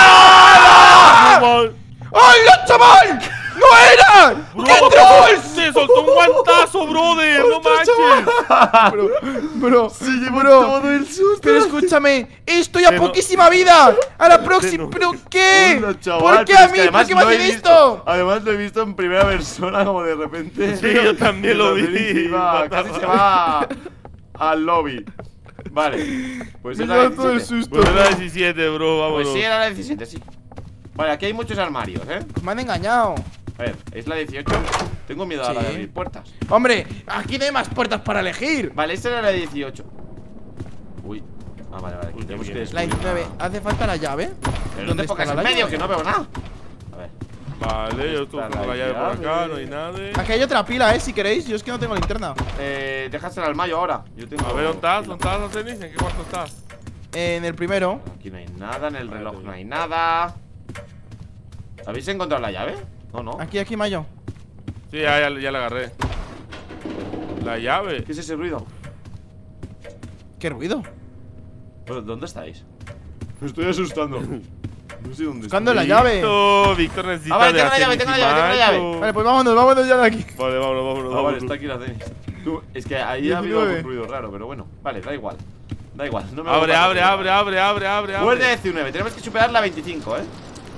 ¡Ah! ¡Hola, chaval! ¡No era! Bro, ¡Qué troll! se soltó un guantazo, brother. No manches. Bro, bro, Se llevó bro. todo el susto. Pero escúchame, estoy a Pero- poquísima vida. A la próxima. no. ¿Pero qué? Hola, chaval, ¿Por qué pero a es mí? que además ¿Por qué me lo he hacen visto- esto? Además lo he visto en primera persona, como de repente. Sí, yo también lo vi. Se iba- casi se va al lobby. Vale. Pues Me es la lleva todo el diecisiete. susto. Pues era diecisiete, bro, vámonos. Pues sí, era la diecisiete, sí. Vale, aquí hay muchos armarios, ¿eh? Me han engañado. A ver, ¿es la dieciocho? Tengo miedo a la de Sí. abrir puertas. Hombre, aquí no hay más puertas para elegir. Vale, esta era la dieciocho. Uy. Ah, vale, vale. Aquí Uy, tenemos qué que bien. La descubrir diecinueve. una- ¿Hace falta la llave? Pero no ¿Dónde te pongas estará en la medio, llave? que no veo nada. A ver. Vale, yo estoy Está buscando la la llave por acá, llave. no hay nada. Aquí hay otra pila, eh, si queréis. Yo es que no tengo linterna. Eh, déjasela al mayo ahora. Yo tengo. A ver, ¿dónde estás? ¿Dónde estás, Arsenis? ¿En qué cuarto estás? En el primero. Aquí no hay nada, en el reloj no hay nada. ¿Habéis encontrado la llave? No, no. Aquí, aquí, Mayo. Sí, ya, ya, ya la agarré. La llave. ¿Qué es ese ruido? ¿Qué ruido? Pero, ¿dónde estáis? Me estoy asustando. No sé dónde Buscando la estoy. llave. Víctor, Víctor necesita Ah, vale, de tengo la llave, Arsenis tengo la y llave, tengo la llave. Mayo. Vale, pues vámonos, vámonos ya de aquí. Vale, vámonos, vámonos, Ah, vale, vámonos. está aquí la tenis. Tú, es que ahí ha habido diecinueve. algún ruido raro, pero bueno. Vale, da igual. Da igual. No me Abre, hago abre, caso. abre, abre, abre, abre, abre. Guardia diecinueve. Tenemos que superar la veinticinco, ¿eh?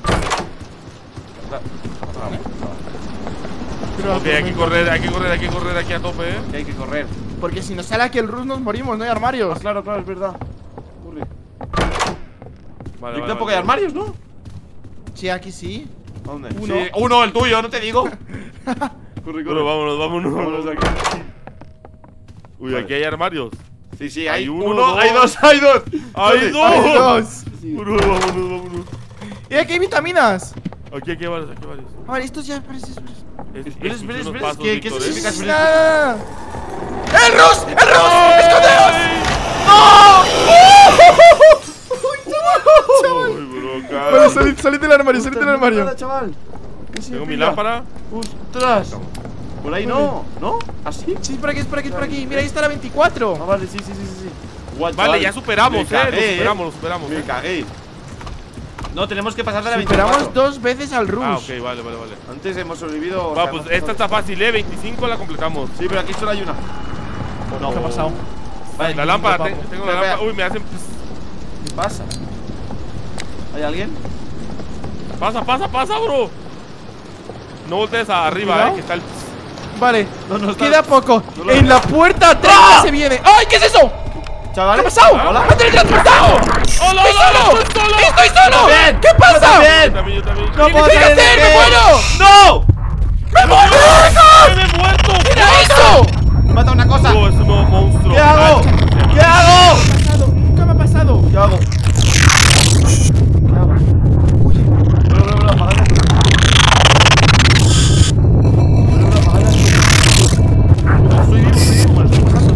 Pero Ok, hay que correr, hay que correr, hay que correr aquí a tope, eh. Que hay que correr. Porque si nos sale aquí el Rus nos morimos, no hay armarios. Ah, claro, claro, es verdad. Corre. Vale, Aquí vale, tampoco vale. hay armarios, ¿no? Sí, aquí sí. ¿A dónde? Uno. Sí, uno, el tuyo, no te digo. Corre, Bueno, corre. vámonos, vámonos. Vámonos de aquí. Uy, Vale. aquí hay armarios. Sí, sí, hay, Hay uno, uno, dos. hay dos, hay dos. ¡Hay ¿Dónde? dos! Hay dos. Sí. Bro, vámonos, vámonos. ¡Eh, aquí hay vitaminas! Aquí, aquí hay varios, aquí hay varios. A ver, estos ya parece. Es- Espera, escuché espera, unos espera, pasos, ¿qué- qué Víctor, significa? ¿eh? Espera. ¡El Rus! ¡El Rus! ¡Escondeos! Uy, bro, Vale, cara. salid, salid del armario, salid del armario. Nada, chaval. ¿Qué Tengo mi significa? lámpara. ¡Ostras! Por ahí no, ¿no? ¿Así? Sí, es por aquí, es por aquí, es por aquí. Mira, ahí está la veinticuatro. Ah, vale, sí, sí, sí, sí, sí. Guau, Vale, chaval, ya superamos, me eh. cagué, Lo superamos, lo superamos. Me eh. cagué. No, tenemos que pasar de la veinticuatro. Superamos dos veces al Rush. Ah, ok, vale, vale, vale. Antes hemos sobrevivido. o Va, sea, pues hemos esta está pasado. fácil, eh. veinticinco la completamos. Sí, pero aquí solo hay una. No. ¿Qué ha pasado? Vale, La lámpara, papo. te- tengo la Espera, lámpara. Uy, me hacen. pss. ¿Qué pasa? ¿Hay alguien? Pasa, pasa, pasa, bro. No voltees arriba, Cuidado. eh. Que está el. pss. Vale, No, no está- queda poco. no lo En veo. la puerta treinta ¡Ah! se viene. ¡Ay, qué es eso! ¿Chaval? ¿Qué ha pasado? Hola. ¡Me he teletransportado! ¡Hola, ¡Estoy hola, solo! estoy solo! ¡Estoy solo! también! ¿Qué ¡Yo pasa? Yo también! también, yo también. ¡No puedo ¿Qué salir de hacer? aquí! ¡Me muero! ¡No! ¡Me muero! ¡Me he muerto! ¿Qué era eso? Me mata una cosa. No, es un nuevo monstruo. ¿Qué hago? Ay, ¿Qué hago? Pasado, nunca me ha pasado. ¿Qué hago? ¿Qué hago? Uy, Bro, bro, bro, apagad la luz. Bro, bro, apagad la luz. Estoy vivo, estoy vivo, me lo estoy pasando.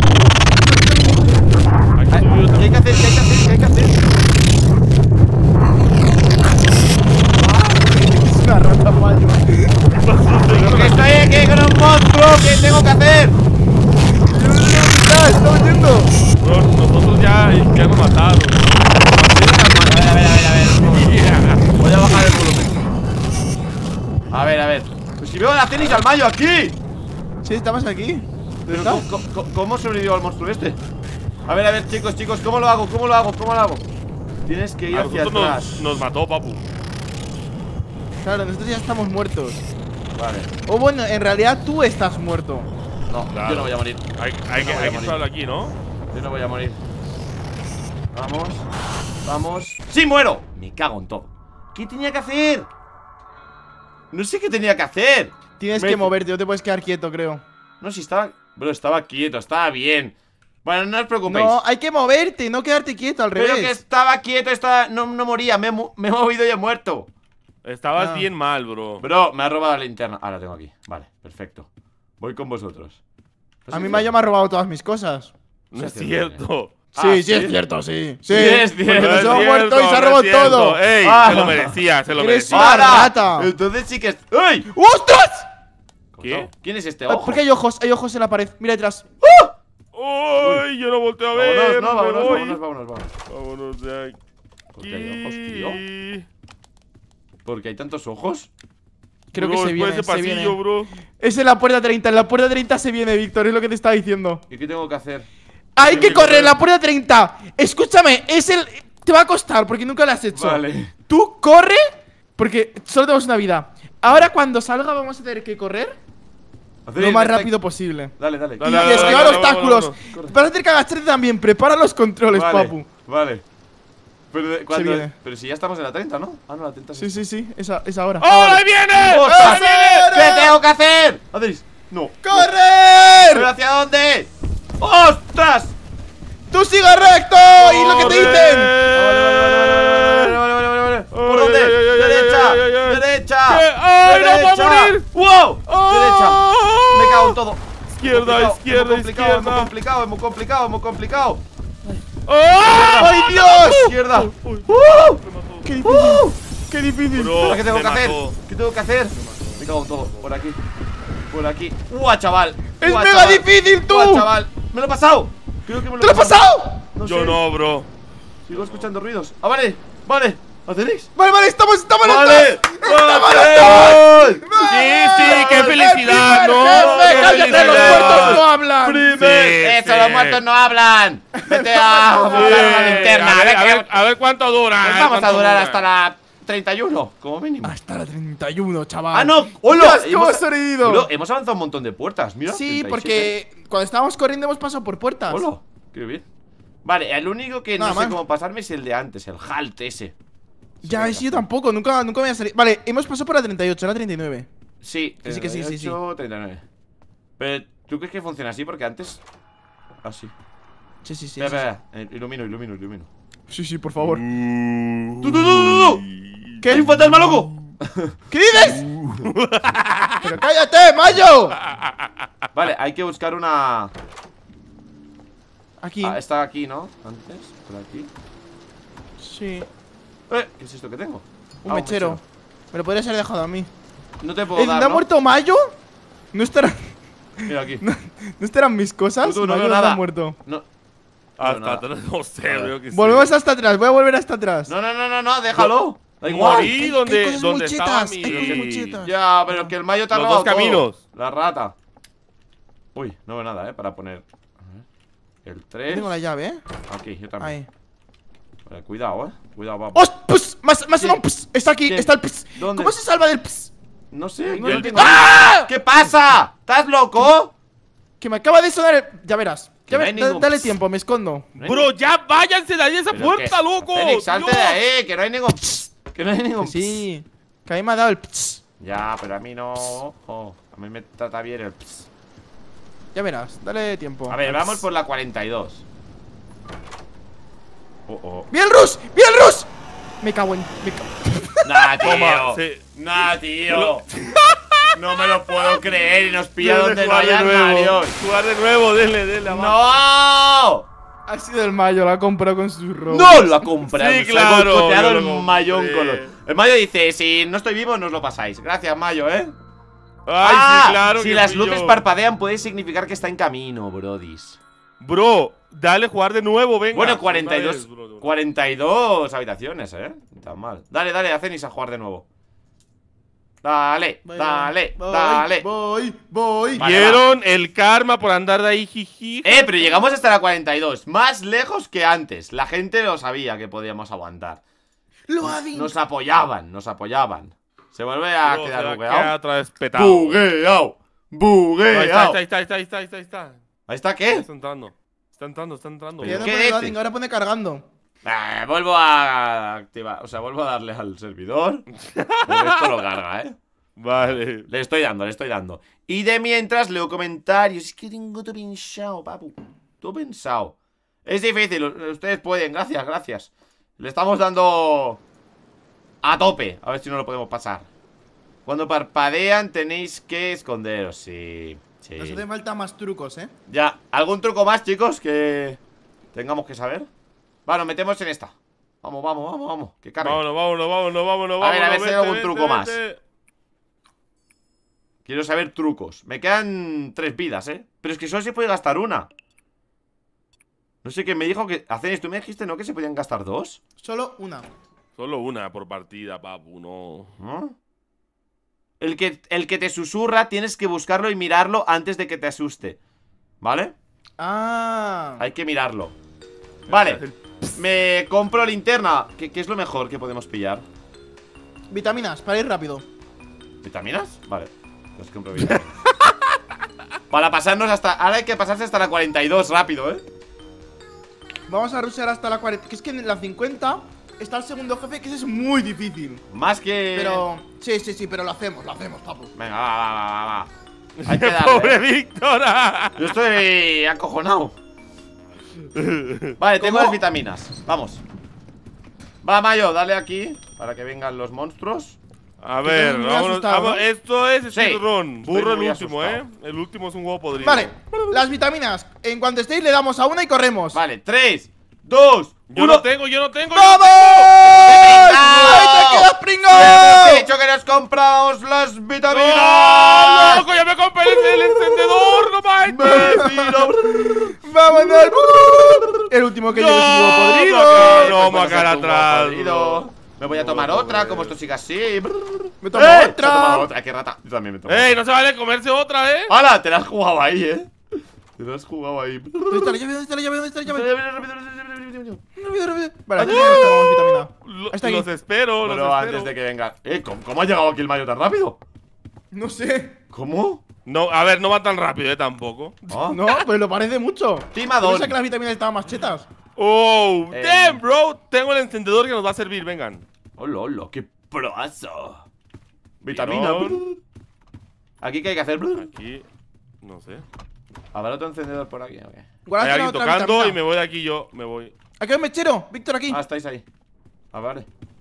Aquí Ay, estoy yo ¿Qué hay también. que hacer? ¿Qué hay que hacer? ¿Qué hay que hacer? es una rata mayo. Porque estoy aquí con un monstruo. ¿Qué tengo que hacer? ¡Ya, estamos yendo! Bro, nosotros ya, ya nos mataron. A ver, a ver, a ver, a ver. Voy a bajar el volumen. A ver, a ver. Pues si veo la tenis al mayo aquí. Sí, estamos aquí. Pero ¿Está? ¿cómo, cómo, cómo sobrevivió al monstruo este? A ver, a ver, chicos, chicos, ¿cómo lo hago? ¿Cómo lo hago? ¿Cómo lo hago? Tienes que ir A hacia nosotros atrás. nos, nos mató, papu. Claro, nosotros ya estamos muertos. Vale. O bueno, en realidad tú estás muerto. No, Claro. yo no voy a morir. Hay, hay No que, voy a hay que morir. esperarlo aquí, ¿no? Yo no voy a morir. Vamos. Vamos. ¡Sí, muero! Me cago en todo. ¿Qué tenía que hacer? No sé qué tenía que hacer. Tienes Me- que moverte, no te puedes quedar quieto, creo. No, si estaba. Bro, estaba quieto, estaba bien. Bueno, no os preocupéis. No, hay que moverte, no quedarte quieto, al Pero revés. que estaba quieto, estaba. No, no moría, me, he mu- me he movido y he muerto. Estabas Ah. bien mal, bro. Bro, me ha robado la linterna. Ah, la tengo aquí. Vale, perfecto. Voy con vosotros. A mí Mayo me ha robado todas mis cosas. No es Sí, sí, cierto. Ah, sí, sí, ¿sí? es cierto, sí. Sí, es cierto. porque No nos es hemos muerto y se ha cierto, robado no es cierto. todo. Ey, Ah. se lo merecía, se lo Eres merecía. una ¡Hala! rata. Entonces sí que es. ¡Ey! ¡Ostras! ¿Qué? ¿Quién es este? Ah, Ojo. ¿Por qué hay ojos? Hay ojos en la pared. Mira detrás. ¡Uy! Yo no volteo a ver. Vámonos, no, me vámonos, voy. vámonos, vámonos, vámonos. Vámonos de aquí. ¿Por qué hay ojos, tío? ¿Por qué hay tantos ojos? Creo Bro, que se después viene, de se pasillo, viene. bro. Es en la puerta treinta, en la puerta treinta se viene, Víctor, es lo que te estaba diciendo. ¿Y qué tengo que hacer? Hay Tengo que que correr correr. en la puerta treinta. Escúchame, es el... Te va a costar porque nunca lo has hecho. Vale. Tú corre porque solo tenemos una vida. Ahora cuando salga vamos a tener que correr Hacer lo el más detect- rápido posible. Dale, dale. Dale, Y dale, esquivar dale, obstáculos. vámonos, vámonos. Vas a tener que agacharte también. Prepara los controles, Vale, papu. Vale. Pero, de- cuando- viene. pero si ya estamos en la treinta, ¿no? Ah, no, la treinta Sí, sí, sí. Esa, esa hora. ¡Oh, ahí viene! ¡Ostras! ¡Ahí viene! ¿Qué tengo que hacer? Adris, no. ¿Pero ¡Correr! hacia dónde? ¡Ostras! ¡Tú sigue recto! ¡Y lo que te dicen! Vale, vale, vale, vale, vale. ¿Por dónde? Ay, ay, ay, ay, Derecha, ay, ay, ay. derecha. ¿Qué? ¡Ay, no derecha. puedo morir! ¡Wow! ¡Oh! Derecha. Me cago en todo. Izquierda, Complicado, izquierda, muy complicado, muy izquierda. complicado, muy complicado, muy complicado. ¡Ah! ¡Ay, Dios! Izquierda. Uy, ¡Uh! ¡Qué difícil! ¡Uh! ¡Qué difícil! Bro, ¿Ahora qué tengo me que hacer? mató. ¿Qué tengo que hacer? Me cago en todo. Por aquí. Por aquí. ¡Uah, chaval! ¡Es ¡Uah, mega chaval! difícil, tú! ¡Uah, chaval! ¡Me lo he pasado! Creo que me lo ¿Te lo has pasado? No Yo sé. no, bro. Sigo escuchando ruidos. ¡Ah, vale! ¡Vale! ¿Hacéis? Vale, vale, estamos, estamos ¡Vale! ¡Estamos ¡Vale! Sí, sí, qué felicidad, ¡El ¿no? primer jefe! ¡Qué ¡Cállate, los felicidad! muertos no hablan! ¡Primer! Sí, ¡Eso, sí. los muertos no hablan! ¡Vete a buscar una linterna! A ver, ¡Vete a a- ver, a ver cuánto dura. Pues ver vamos a cuánto durar dura. hasta la treinta y uno, como mínimo. Hasta la treinta y uno, chaval. ¡Ah, no! ¡Hola! Dios, cómo Hemos- has sobrevivido. Bro, hemos avanzado un montón de puertas, mira. Sí, treinta y siete. porque cuando estábamos corriendo hemos pasado por puertas. ¡Hola! ¡Qué bien! Vale, el único que Nada no sé más. cómo pasarme es el de antes, el halt ese. Ya ves, yo tampoco, nunca, nunca me había salido. Vale, hemos pasado por la treinta y ocho, la treinta y nueve. Sí, Que sí, que sí, sí, sí. treinta y ocho, treinta y nueve. Pero, ¿tú crees que funciona así? Porque antes... Así. Sí, sí, sí. Espera, sí, espera, eh, ilumino, ilumino, ilumino. sí, sí, por favor. ¡Tú, tú, tú, tú, tú! ¿Qué? ¡Hay un fantasma loco! ¿Qué dices? ¡Pero cállate, Mayo! Vale, hay que buscar una... Aquí. Ah, está aquí, ¿no? Antes, por aquí. Sí. Eh, ¿qué es esto que tengo? Un Ah, mechero. Me lo podrías haber dejado a mí. No te puedo ¿Eh, dar, ¿dónde ha ¿no? muerto Mayo? ¿No estarán, Mira aquí. no, ¿no estarán mis cosas? Tú, tú, no Mayo, veo ¿dónde nada. ha muerto? No. Hasta nada. atrás, no sé, Vale. veo que sí. Volvemos hasta atrás, voy a volver hasta atrás. No, no, no, no, no, déjalo. Da igual. Morí Hay- hay donde, cosas donde muy estaba chetas, mi... hay cosas muy chetas. Ya, pero que el Mayo te ha Los robado dos caminos. todo. La rata. Uy, no veo nada, eh, para poner. A ver. El Yo tres. tengo la llave, ¿eh? Aquí, yo también. Ahí. Vale, cuidado, eh. Cuidado, vamos. ¡Os! ¡Pus! Más, más ¿Qué? un pus. Está aquí, ¿Qué? está el pus. ¿Dónde? ¿Cómo se salva del pus? No sé, No yo lo no tengo. tengo- ¡Ah! ¿Qué pasa? ¿Estás loco? Que me acaba de sonar el... Ya verás. Que Ya no ve- hay da- ningún Dale pus. tiempo, me escondo. No hay Bro, ya váyanse de ahí de esa Pero puerta, que- loco. Félix, salte Dios. de ahí, que no hay ningún. Que no hay ningún. Que sí. Que a mí me ha dado el pus. Ya, pero a mí no. Oh, a mí me trata bien el. Ya verás, dale tiempo. A ver, Al vamos ps. por la cuarenta y dos. Oh, oh. ¡Bien, Rus! ¡Bien, Rus! Me cago en... Me cago... Nah, tío. Toma, sí. Nah, tío. No me lo puedo creer y nos pilla Denle donde no jugar de hay nuevo. armarios. Jugar de nuevo, denle, denle. abajo. ¡No! Ha sido el Mayo, lo ha comprado con sus robos. ¡No lo ha comprado! Sí, Se ha claro, boicoteado yo el lo compré. Mayón con los- El Mayo dice, si no estoy vivo, no os lo pasáis. Gracias, Mayo, ¿eh? Ay, Ah, sí, claro. si que las fui luces yo. parpadean, puede significar que está en camino, brodis. Bro, dale jugar de nuevo, venga. Bueno, cuarenta y Una dos, vez, bro. cuarenta y dos habitaciones, ¿eh? No tan mal. Dale, dale, a Cenis a jugar de nuevo. Dale, Voy, dale, voy, dale. Voy, voy. Vale, ¿Vieron el karma por andar de ahí, jiji? Eh, pero llegamos hasta la cuarenta y dos. Más lejos que antes. La gente lo sabía que podíamos aguantar. Lo ha dicho. Nos apoyaban, nos apoyaban. Se vuelve a Bro, se quedar va a bugueado. quedar otra vez petado. Bugueado. No, Bugueado. ahí está, ahí está, ahí está, ahí está, ahí está, ahí está. Ahí está, ¿qué? Está entrando. Está entrando, está entrando. Pero Ya bro. no ¿qué pone dices? loading, ahora pone cargando. Eh, vuelvo a activar. O sea, vuelvo a darle al servidor. Porque esto lo carga, ¿eh? Vale. Le estoy dando, le estoy dando. Y de mientras leo comentarios. Es que tengo todo pensado, papu. Todo pensado. Es difícil, ustedes pueden. Gracias, gracias. Le estamos dando a tope. A ver si no lo podemos pasar. Cuando parpadean tenéis que esconderos. Sí, sí. Nos hace falta más trucos, ¿eh? Ya, ¿algún truco más, chicos? Que tengamos que saber. Va, nos metemos en esta. Vamos, vamos, vamos, vamos. Que cargue. Vámonos, vámonos, vámonos, vámonos. A ver, a ver vámonos, si hay vete, algún vete, truco más. vete. Quiero saber trucos. Me quedan tres vidas, ¿eh? Pero es que solo se puede gastar una. No sé qué me dijo que... Acenis, tú me dijiste, ¿no? Que se podían gastar dos. Solo una. Solo una por partida, papu, no. ¿No? El que, el que te susurra tienes que buscarlo y mirarlo antes de que te asuste. ¿Vale? Ah. Hay que mirarlo. Vale. Me compro linterna. ¿Qué, qué es lo mejor que podemos pillar? Vitaminas, para ir rápido. ¿Vitaminas? Vale. Los compro vitaminas. Para pasarnos hasta... Ahora hay que pasarse hasta la cuarenta y dos rápido, ¿eh? Vamos a rushear hasta la cuarenta. Que es que en la cincuenta está el segundo jefe, que ese es muy difícil. Más que... Pero. Sí, sí, sí, pero lo hacemos, lo hacemos, papu. Venga, va, va, va, va, va. Hay que darle, ¡Pobre ¿eh? Víctora! Yo estoy acojonado. Vale, tengo ¿Cómo? las vitaminas. Vamos. Va, Mayo, dale aquí para que vengan los monstruos. A Que ver, estoy muy vámonos, asustado, vamos, ¿no? esto es Sí, speedrun. estoy Burro el muy último, asustado. eh. El último es un huevo podrido. Vale, las vitaminas. En cuanto estéis, le damos a una y corremos. Vale, tres, dos, Yo uno. no tengo, yo no tengo. ¡Vamos! pringao! ¡Ahí te quedas, pringao! ¡Ya hemos dicho que nos compramos las ¡No! vitaminas! ¡Loco! ¡Ya me compré el, el encendedor! ¡No manches! ¡Vámonos! El último que No, lleve es un huevo no, podrido. no, Pues me vas cara a hacer un atrás, huevo podrido. bro. Me voy a Huevo tomar otra, podrido. como esto sigue así. Me tomo ¡Eh! otra. Se ha tomado otra, qué rata. Yo también me tomo ¡Ey! otra. No se vale comerse otra, eh. ¡Hala! Te la has jugado ahí, eh. Te la has jugado ahí. ¿Dónde está la llave? ¿Dónde está la llave? ¿Dónde está la llave? Bueno, Rápido, rápido. Vale, aquí ya estamos vitamina. Lo- Está aquí. los espero, los espero. antes de que venga. Eh, ¿cómo, cómo ha llegado aquí el Mayo tan rápido? No sé. ¿Cómo? No, a ver, no va tan rápido, eh, tampoco. Ah. No, pues lo parece mucho. Timador. Piensa que las vitaminas estaban más chetas. Oh, Eh. damn, bro. Tengo el encendedor que nos va a servir, vengan. Hola, hola, qué proazo. Vitamina. Mirón. ¿Aquí qué hay que hacer? Aquí, no sé. ¿Habrá otro encendedor por aquí? Okay. Igual Hay tiene alguien otra tocando vitamina. y me voy de aquí yo, me voy. Aquí hay un mechero. Víctor, aquí. Ah, estáis ahí. Ah, vale.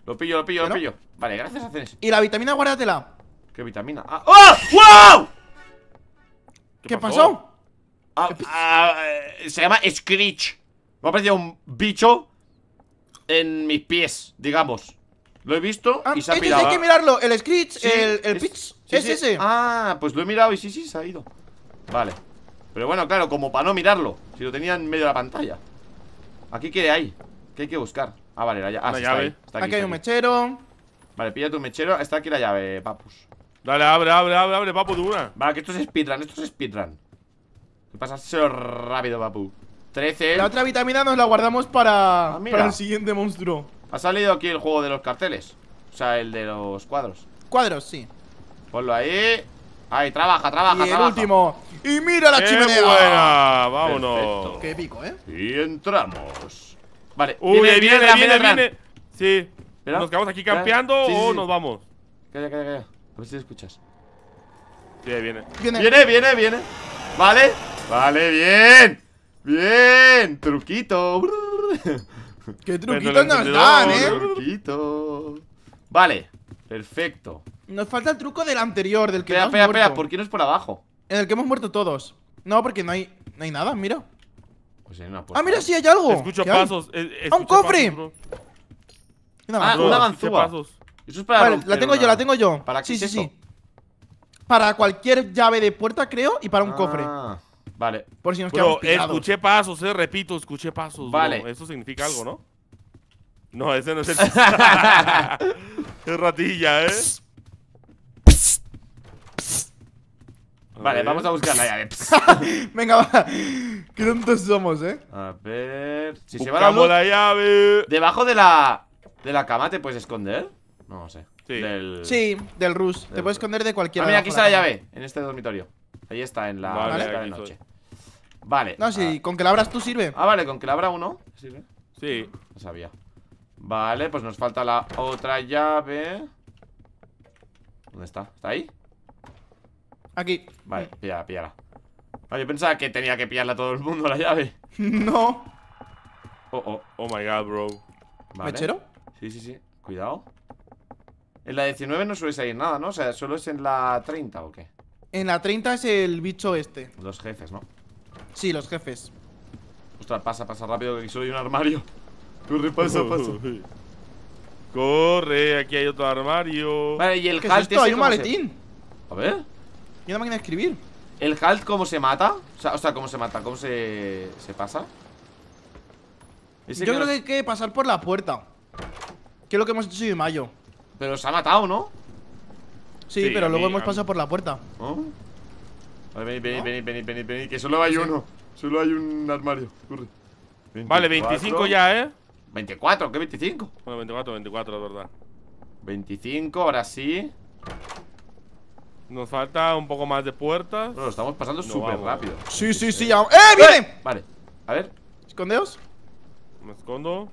Lo pillo, lo pillo, lo ¿Pero? pillo. Vale, gracias a Cenes. Y la vitamina, guárdatela. ¿Qué vitamina? ¡Ah! ¡Oh! ¡Wow! ¿Qué pasó? Ah, ah, eh, se llama Screech. Me ha aparecido un bicho en mis pies, digamos. Lo he visto Ah, y se ha este pirado. hay que mirarlo. El Screech, Sí, el, el es- pitch. sí, ¿Es sí. ese? Ah, pues lo he mirado y sí, sí, se ha ido. Vale. Pero bueno, claro, como para no mirarlo. Si lo tenía en medio de la pantalla. Aquí, ¿qué hay? ¿Qué hay que buscar? Ah, vale, la llave. Ah, Una sí, está llave. ahí, está Aquí hay un está mechero. Vale, pilla tu mechero. Está aquí la llave, papus. Dale, abre, abre, abre, abre, papu, de una. Vale, que esto es speedrun, esto es speedrun. ¿Qué pasa? Eso rápido, papu. trece. La otra vitamina nos la guardamos para, Ah, mira. para el siguiente monstruo. Ha salido aquí el juego de los carteles. O sea, el de los cuadros. Cuadros, sí. Ponlo ahí. Ahí, trabaja, trabaja, Y el trabaja. último. Y mira la ¡Qué chimenea. buena! Vámonos. Perfecto. Qué épico, ¿eh? Y entramos. Vale, Uy, viene, viene, Fran, viene, Fran. viene. Sí. Espera. ¿Nos quedamos aquí Espera. campeando Sí, sí, o sí. nos vamos? Calla, calla, calla. A ver si escuchas. Sí, ahí viene. Viene. Viene, viene, viene. Vale. Vale, bien. Bien. Truquito. Qué Prendo el truquitos nos encendedor. dan, ¿eh? Truquito. Vale. Perfecto. Nos falta el truco del anterior, del que Espera, hemos espera, muerto. espera. ¿Por qué no es por abajo? En el que hemos muerto todos. No, porque no hay, no hay nada, mira. Pues hay una puerta. Ah, mira, sí hay algo. Escucho ¿Qué hay? pasos. eh, ¡Ah, un escucho cofre! pasos, bro. Una Ah, más. Bro, una escuché ganzúa. pasos. Eso es para Vale, romper la tengo yo, una- la tengo yo. ¿Para qué sí, es sí, eso? sí. Para cualquier llave de puerta, creo, y para un cofre. Ah, vale. Por si nos Bro, quedamos picados. escuché pasos, eh, repito, escuché pasos. Vale. Bro. Eso significa algo, ¿no? No, ese no es el. Es ratilla, ¿eh? Vale, ver. vamos a buscar la llave. Venga, va. Qué tontos somos, ¿eh? A ver. Si se va la Buscamos luz. la llave. ¿Debajo de la. de la cama te puedes esconder? No, no sé. Sí. Del... Sí, del Rush. Te Del puedes Rush. esconder de Ah, cualquiera. mira, debajo aquí de está la cama. llave. En este dormitorio. Ahí está, en la Vale, mesa de aquí noche. estoy. Vale. No, sí, Ah, con que la abras tú sirve. ah, vale, con que la abra uno. ¿Sirve? Sí. No sabía. Vale, pues nos falta la otra llave. ¿Dónde está? ¿Está ahí? Aquí. Vale, píllala, píllala. Ah, yo pensaba que tenía que pillarla a todo el mundo la llave. No. Oh, oh. Oh my god, bro. Vale. ¿Mechero? Sí, sí, sí. Cuidado. En la diecinueve no suele salir nada, ¿no? O sea, ¿solo es en la treinta o qué? En la treinta es el bicho este. Los jefes, ¿no? Sí, los jefes. Ostras, pasa, pasa rápido que aquí solo hay un armario. Corre, pasa, pasa. Corre, aquí hay otro armario. Vale, y el ¿Qué es halt esto? ese Hay un cómo se- maletín. A ver. Y una máquina de escribir. ¿El halt cómo se mata? O sea, o sea ¿cómo se mata? ¿Cómo se, se pasa? Ese Yo que creo no- que hay que pasar por la puerta. Que es lo que hemos hecho de mayo. Pero se ha matado, ¿no? Sí, Sí, pero a luego mí- hemos a mí- pasado por la puerta. ¿No? Vale, venid, venid, ¿No? venid, venid, venid, venid, que solo hay Sí. uno. Solo hay un armario. Corre. Vale, veinticinco ya, ¿eh? veinticuatro, ¿qué veinticinco? Bueno, veinticuatro, veinticuatro, es verdad. veinticinco, ahora sí. Nos falta un poco más de puertas. Bueno, lo estamos pasando No, súper vamos. rápido. Sí, sí, sí. ya- ¡Eh, viene! Vale, a ver. ¿Escondeos? Me escondo.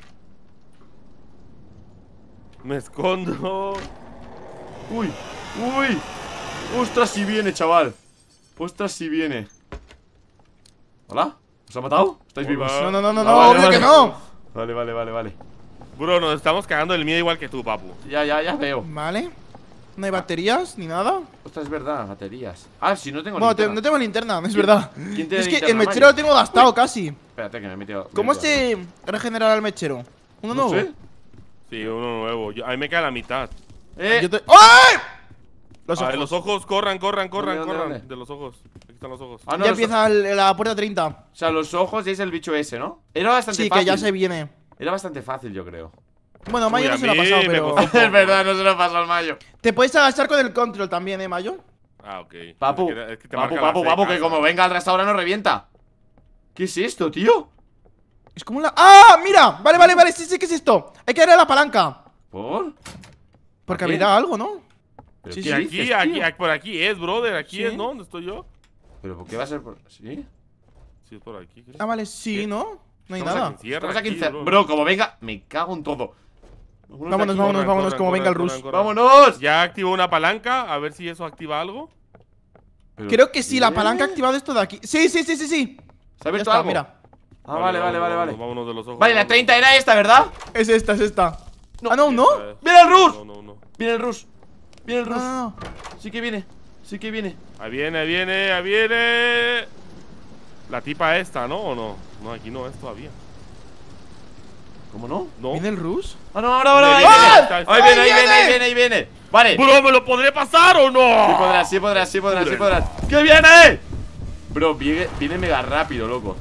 Me escondo. Uy, uy. Ostras, si viene, chaval. Ostras, si viene. ¿Hola? ¿Os ha matado? ¿Estáis Hola. vivos? No, no, no, no, Ah, no, vale, obvio vale. que no. Vale, vale, vale, vale. Bro, nos estamos cagando el miedo igual que tú, papu. Ya, ya, ya veo. Vale. No hay baterías ni nada. Ostras, es verdad, baterías. Ah, si no tengo Bueno, te- linterna. no tengo linterna, es verdad. quién tiene Es que el linterna, mechero Mario? lo tengo gastado casi. Espérate que me he metido. me he ¿Cómo metido se regenerará el mechero? ¿Uno No nuevo? sé. Sí, uno nuevo. Yo- a mí me queda la mitad. Eh, Yo te- ¡Ay! Los A ver, ojos. los ojos, corran, corran, corran, ¿Dónde, dónde, corran. dónde? De los ojos. Aquí están los ojos. ah, no, Ya los- empieza el- la puerta treinta. O sea, los ojos y es el bicho ese, ¿no? Era bastante Sí, fácil. que ya se viene. Era bastante fácil, yo creo. Bueno, Mayo Uy, no a se lo ha mí pasado, me pero. costó. Es verdad, no se lo pasó al Mayo. Te puedes agachar con el control también, ¿eh, Mayo? Ah, ok. Papu, Es que- es que te papu, marca papu, la papu, seca, que como ¿sabes? venga al restaurante nos revienta. ¿Qué es esto, tío? Es como la. ¡Ah! ¡Mira! Vale, vale, vale. Sí, sí, ¿qué es esto? Hay que darle a la palanca. ¿Por? Porque ¿A qué? abrirá algo, ¿no? ¿Pero Sí, qué Y sí. aquí, dices, aquí, tío? aquí, por aquí es, brother. Aquí Sí. es, ¿no? ¿Dónde estoy yo? ¿Pero por qué va a ser por...? ¿Sí? Sí, es por aquí. creo. Ah, vale, sí, ¿Qué? ¿no? No hay Estamos nada. aquí, encierra Estamos aquí aquí, encer- bro. Bro, como venga... Me cago en todo. Vámonos, de Vámonos, aquí. vámonos, Corran, vámonos, corran, como venga el corran, rush. corran, corran. ¡Vámonos! Ya activó una palanca, a ver si eso activa algo. Pero- Creo que sí, la ¿Qué? palanca ha activado esto de aquí. Sí, sí, sí, sí, sí. ¿Se ha Ya abierto está, algo? mira. Ah, vale, vale, vale, vámonos, vale. Vámonos de los ojos. Vale, la vámonos. treinta era esta, ¿verdad? Es esta, es esta. Ah, no, no. ¡Viene el Rush! No, no, no. Viene el Rush. Viene el No, Rush. no, no. Sí que viene. Sí que viene. Ahí viene, ahí viene, ahí viene. La tipa esta, ¿no? ¿O no? No, aquí no es todavía. ¿Cómo no? No. ¿Viene el Rush? Ah, no, ahora, ahora, ahí Ahí viene. viene. Ahí viene, ahí ¡Ahí viene, ahí viene! viene, ahí viene. Vale. Bro, ¿me lo podré pasar o no? Sí podrás, sí podrás, sí podrás, sí podrás, sí podrás. ¡Que viene! Bro, viene, viene mega rápido, loco.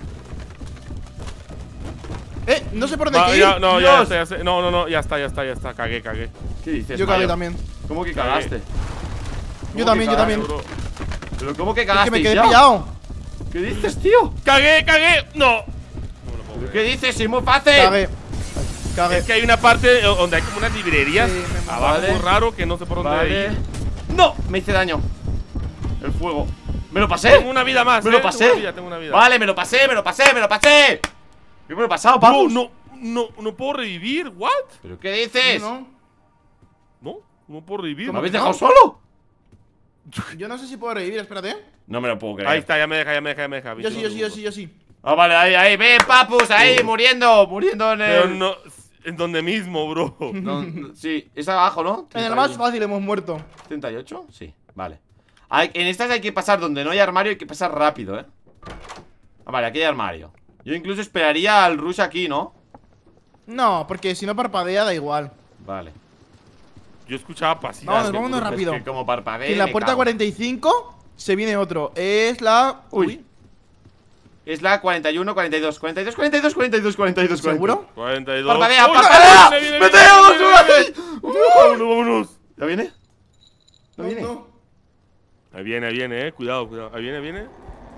Eh, no sé por dónde Va, hay que ya, ir. no, ya Dios. está, ya está. No, no, no, ya está, ya está, ya está. Cagué, cagué. ¿Qué dices, Yo cagué Mayo? también. ¿Cómo que Cagué. cagaste? Yo ¿Cómo también, que yo también. cagaste, Bro. ¿Pero cómo que Es que cagaste me quedé ya? pillado. ¿Qué dices, tío? ¡Cagué, cagué! No. No me lo puedo ¿Pero creer. qué dices? ¡Es muy fácil! Cagué. Cagué. Es que hay una parte donde hay como unas librerías Sí, me- abajo Vale. muy raro que no sé por dónde Vale. ir. ¡No! Me hice daño. El fuego. ¿Me lo pasé? Tengo una vida más, ¿Me ¿eh? lo Tengo pasé? una vida, tengo una vida. Vale, me lo pasé, me lo pasé, me lo pasé. ¿Qué me lo he pasado, Bro, Papus? no, no, no puedo revivir. ¿What? ¿Pero qué dices? No, No, no puedo revivir. ¿Me habéis que dejado no? solo? yo no sé si puedo revivir, espérate. No me lo puedo creer. Ahí está, ya me deja, ya me deja, ya me deja. Yo sí, yo sí, yo sí, yo sí. Ah, vale, ahí, ahí. Ven, Papus, ahí, muriendo. Muriendo en Pero el. no, en donde mismo, bro. No, no, sí, es abajo, ¿no? En el más fácil hemos muerto. ¿treinta y ocho? Sí, vale. Hay- en estas hay que pasar donde no hay armario, hay que pasar rápido, ¿eh? Ah, vale, aquí hay armario. Yo incluso esperaría al rush aquí, ¿no? No, porque si no parpadea da igual. Vale. Yo escuchaba pasillas. Vámonos, Es que- vámonos es rápido. que como parpadee, Y en la me puerta cago. cuarenta y cinco se viene otro. Es la. Uy. Es la cuarenta y uno, cuarenta y dos, cuarenta y dos, cuarenta y dos, cuarenta y dos, cuarenta y dos. ¿Seguro? cuarenta y dos. ¡Parpadea, ¡Uy, parpadea! viene, viene, ¡Me viene, tengo! viene, viene, viene! ¡Vámonos, vámonos! ¿Ya viene? ¿No No, viene? no. Ahí viene, ahí viene, eh. Cuidado, cuidado. Ahí viene, viene.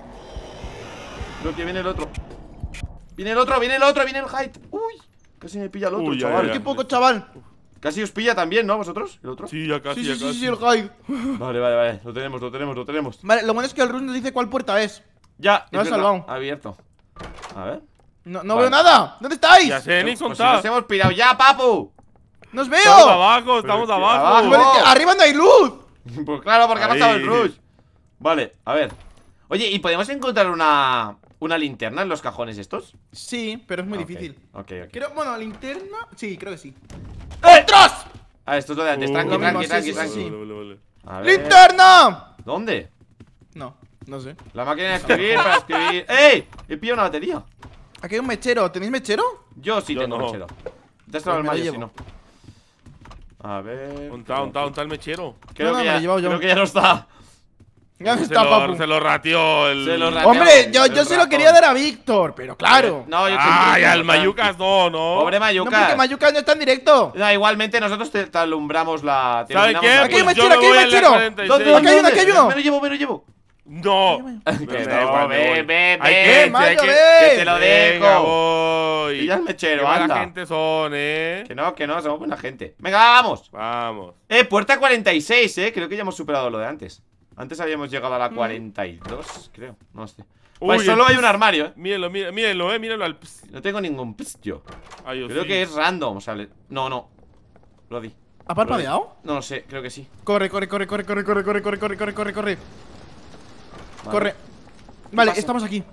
Creo que viene el otro. Viene el otro, viene el otro, viene el height. Uy, casi me pilla el otro, Uy, ya, chaval. ya, Qué ya. poco, chaval. Casi os pilla también, ¿no? ¿Vosotros? ¿El otro? Sí, ya casi, Sí, ya sí, sí, casi. sí, el guide. Vale, vale, vale. Lo tenemos, lo tenemos, lo tenemos. Vale, lo bueno es que el Rush nos dice cuál puerta es. Ya, Lo es has verdad. salvado. Abierto. A ver. No, no Vale. veo nada. ¿Dónde estáis? Ya sé, Nixon Pues si nos está. hemos pirado ya, papu. ¡No os Estamos veo! abajo, estamos Pero que abajo. abajo. Pero es que arriba no hay luz. Pues claro, porque ha Ahí. pasado el rush. Vale, a ver. Oye, ¿y podemos encontrar una una linterna en los cajones estos? Sí, pero es muy Ok, difícil. Ok, ok. Creo, bueno, linterna. Sí, creo que sí. ¡Eh! ¡Otros! Ah, esto es lo de antes. Uh, Tranqui, lo tranqui, mismo, tranqui, sí, sí, tranqui. sí. Vale, vale, vale. A ver. ¡Linterna! ¿Dónde? No, no sé. La máquina de escribir para escribir. ¡Ey! He pillado una batería. Aquí hay un mechero. ¿Tenéis mechero? Yo sí Yo tengo no. mechero. Dáselo al Pues me lo mayo, si llevo. no. A ver. ¿Dónde está, dónde está, dónde está el mechero? Creo, No, no, que me lo ya, he llevado yo. creo que ya no está. Ya Se está, lo, papu. se lo rateó el. Se lo rateó. Hombre, yo, El yo se lo ratón. quería dar a Víctor, pero claro. No, yo Ay, que- al Mayucas no, no. Pobre No, Mayuca. porque Mayuca no está en directo. No, igualmente nosotros te, te alumbramos la. te ¿Sabe iluminamos qué? la Aquí hay vida. Pues yo mechero, me aquí hay voy a la mechero. cuarenta y seis. ¿Dónde, Aquí hay uno, aquí hay uno. Me lo llevo, me lo llevo. No. Que Me no, da igual, me ve, voy. ve, Hay ve, que- hay Mayo, que- ve. que te lo Venga, dejo. voy. Y ya el mechero, Qué mala anda. gente son, eh. Que no, que no, somos buena gente. Venga, vamos. Vamos. Eh, puerta cuarenta y seis, eh. Creo que ya hemos superado lo de antes. Antes habíamos llegado a la cuarenta y dos, creo. No sé. Pues Uy, solo el- hay un armario, eh. Mírenlo, mírenlo, mírenlo, eh. Mírenlo al. ps- No tengo ningún pss, yo. Ay, yo Creo sí. que es random, o sea, le- no, no. Lo di. ¿Ha parpadeado? No lo sé, creo que sí. Corre, corre, corre, corre, corre, corre, corre, corre, corre, corre, corre, corre. Vale. Corre. Vale, pasa? estamos aquí.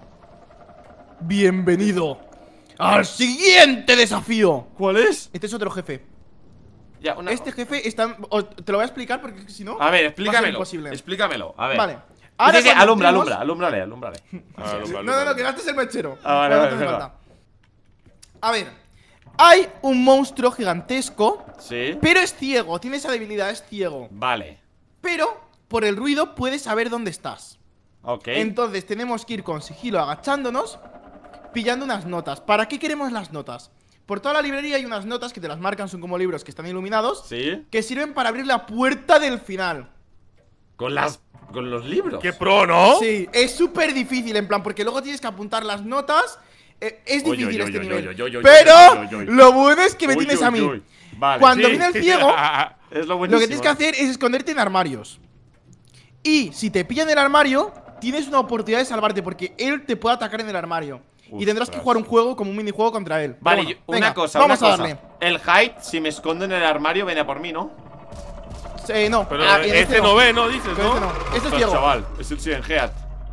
Bienvenido al siguiente desafío. ¿Cuál es? Este es otro jefe. Ya, una... Este jefe está. os- Te lo voy a explicar porque si no. A ver, va a ser explícamelo. imposible. Explícamelo, a ver. Vale. Ahora cuando alumbra, entremos- alumbra, alúmbrale, alúmbrale. Ah, vale, No, vale, no, no, vale. que gastes el mechero. Ah, vale, No, no vale, te hace venga. falta. A ver. Hay un monstruo gigantesco, Sí. pero es ciego. Tiene esa debilidad, es ciego. Vale. Pero por el ruido puedes saber dónde estás. Ok. Entonces tenemos que ir con sigilo agachándonos, pillando unas notas. ¿Para qué queremos las notas? Por toda la librería hay unas notas que te las marcan, son como libros que están iluminados, Sí. que sirven para abrir la puerta del final. Con las. Con los libros. Qué pro, ¿no? Sí, es súper difícil, en plan, porque luego tienes que apuntar las notas. eh, es Oy, difícil oy, este oy, nivel. oy, oy, oy, Pero oy, oy, oy. lo bueno es que me Uy, tienes uy, a mí. uy. Vale. Cuando Sí. viene el ciego, Es lo lo buenísimo. que tienes que hacer es esconderte en armarios. Y si te pillan en el armario, tienes una oportunidad de salvarte, porque él te puede atacar en el armario. Y tendrás que Ostras. jugar un juego como un minijuego contra él. Vale, Pero yo- bueno, una venga, cosa, vamos una a cosa. darle. El height, si me escondo en el armario, viene a por mí, ¿no? Eh, no, Pero ah, en este no ve, ¿no? Dices, Pero ¿no? este no. Este es Ostras, ciego. chaval, es el Sien Heat.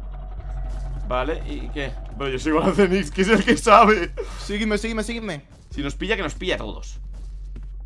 Vale, ¿y qué? Pero yo sigo a Zenix, que es el que sabe. Sígueme, sígueme, sígueme. Si nos pilla, que nos pilla a todos.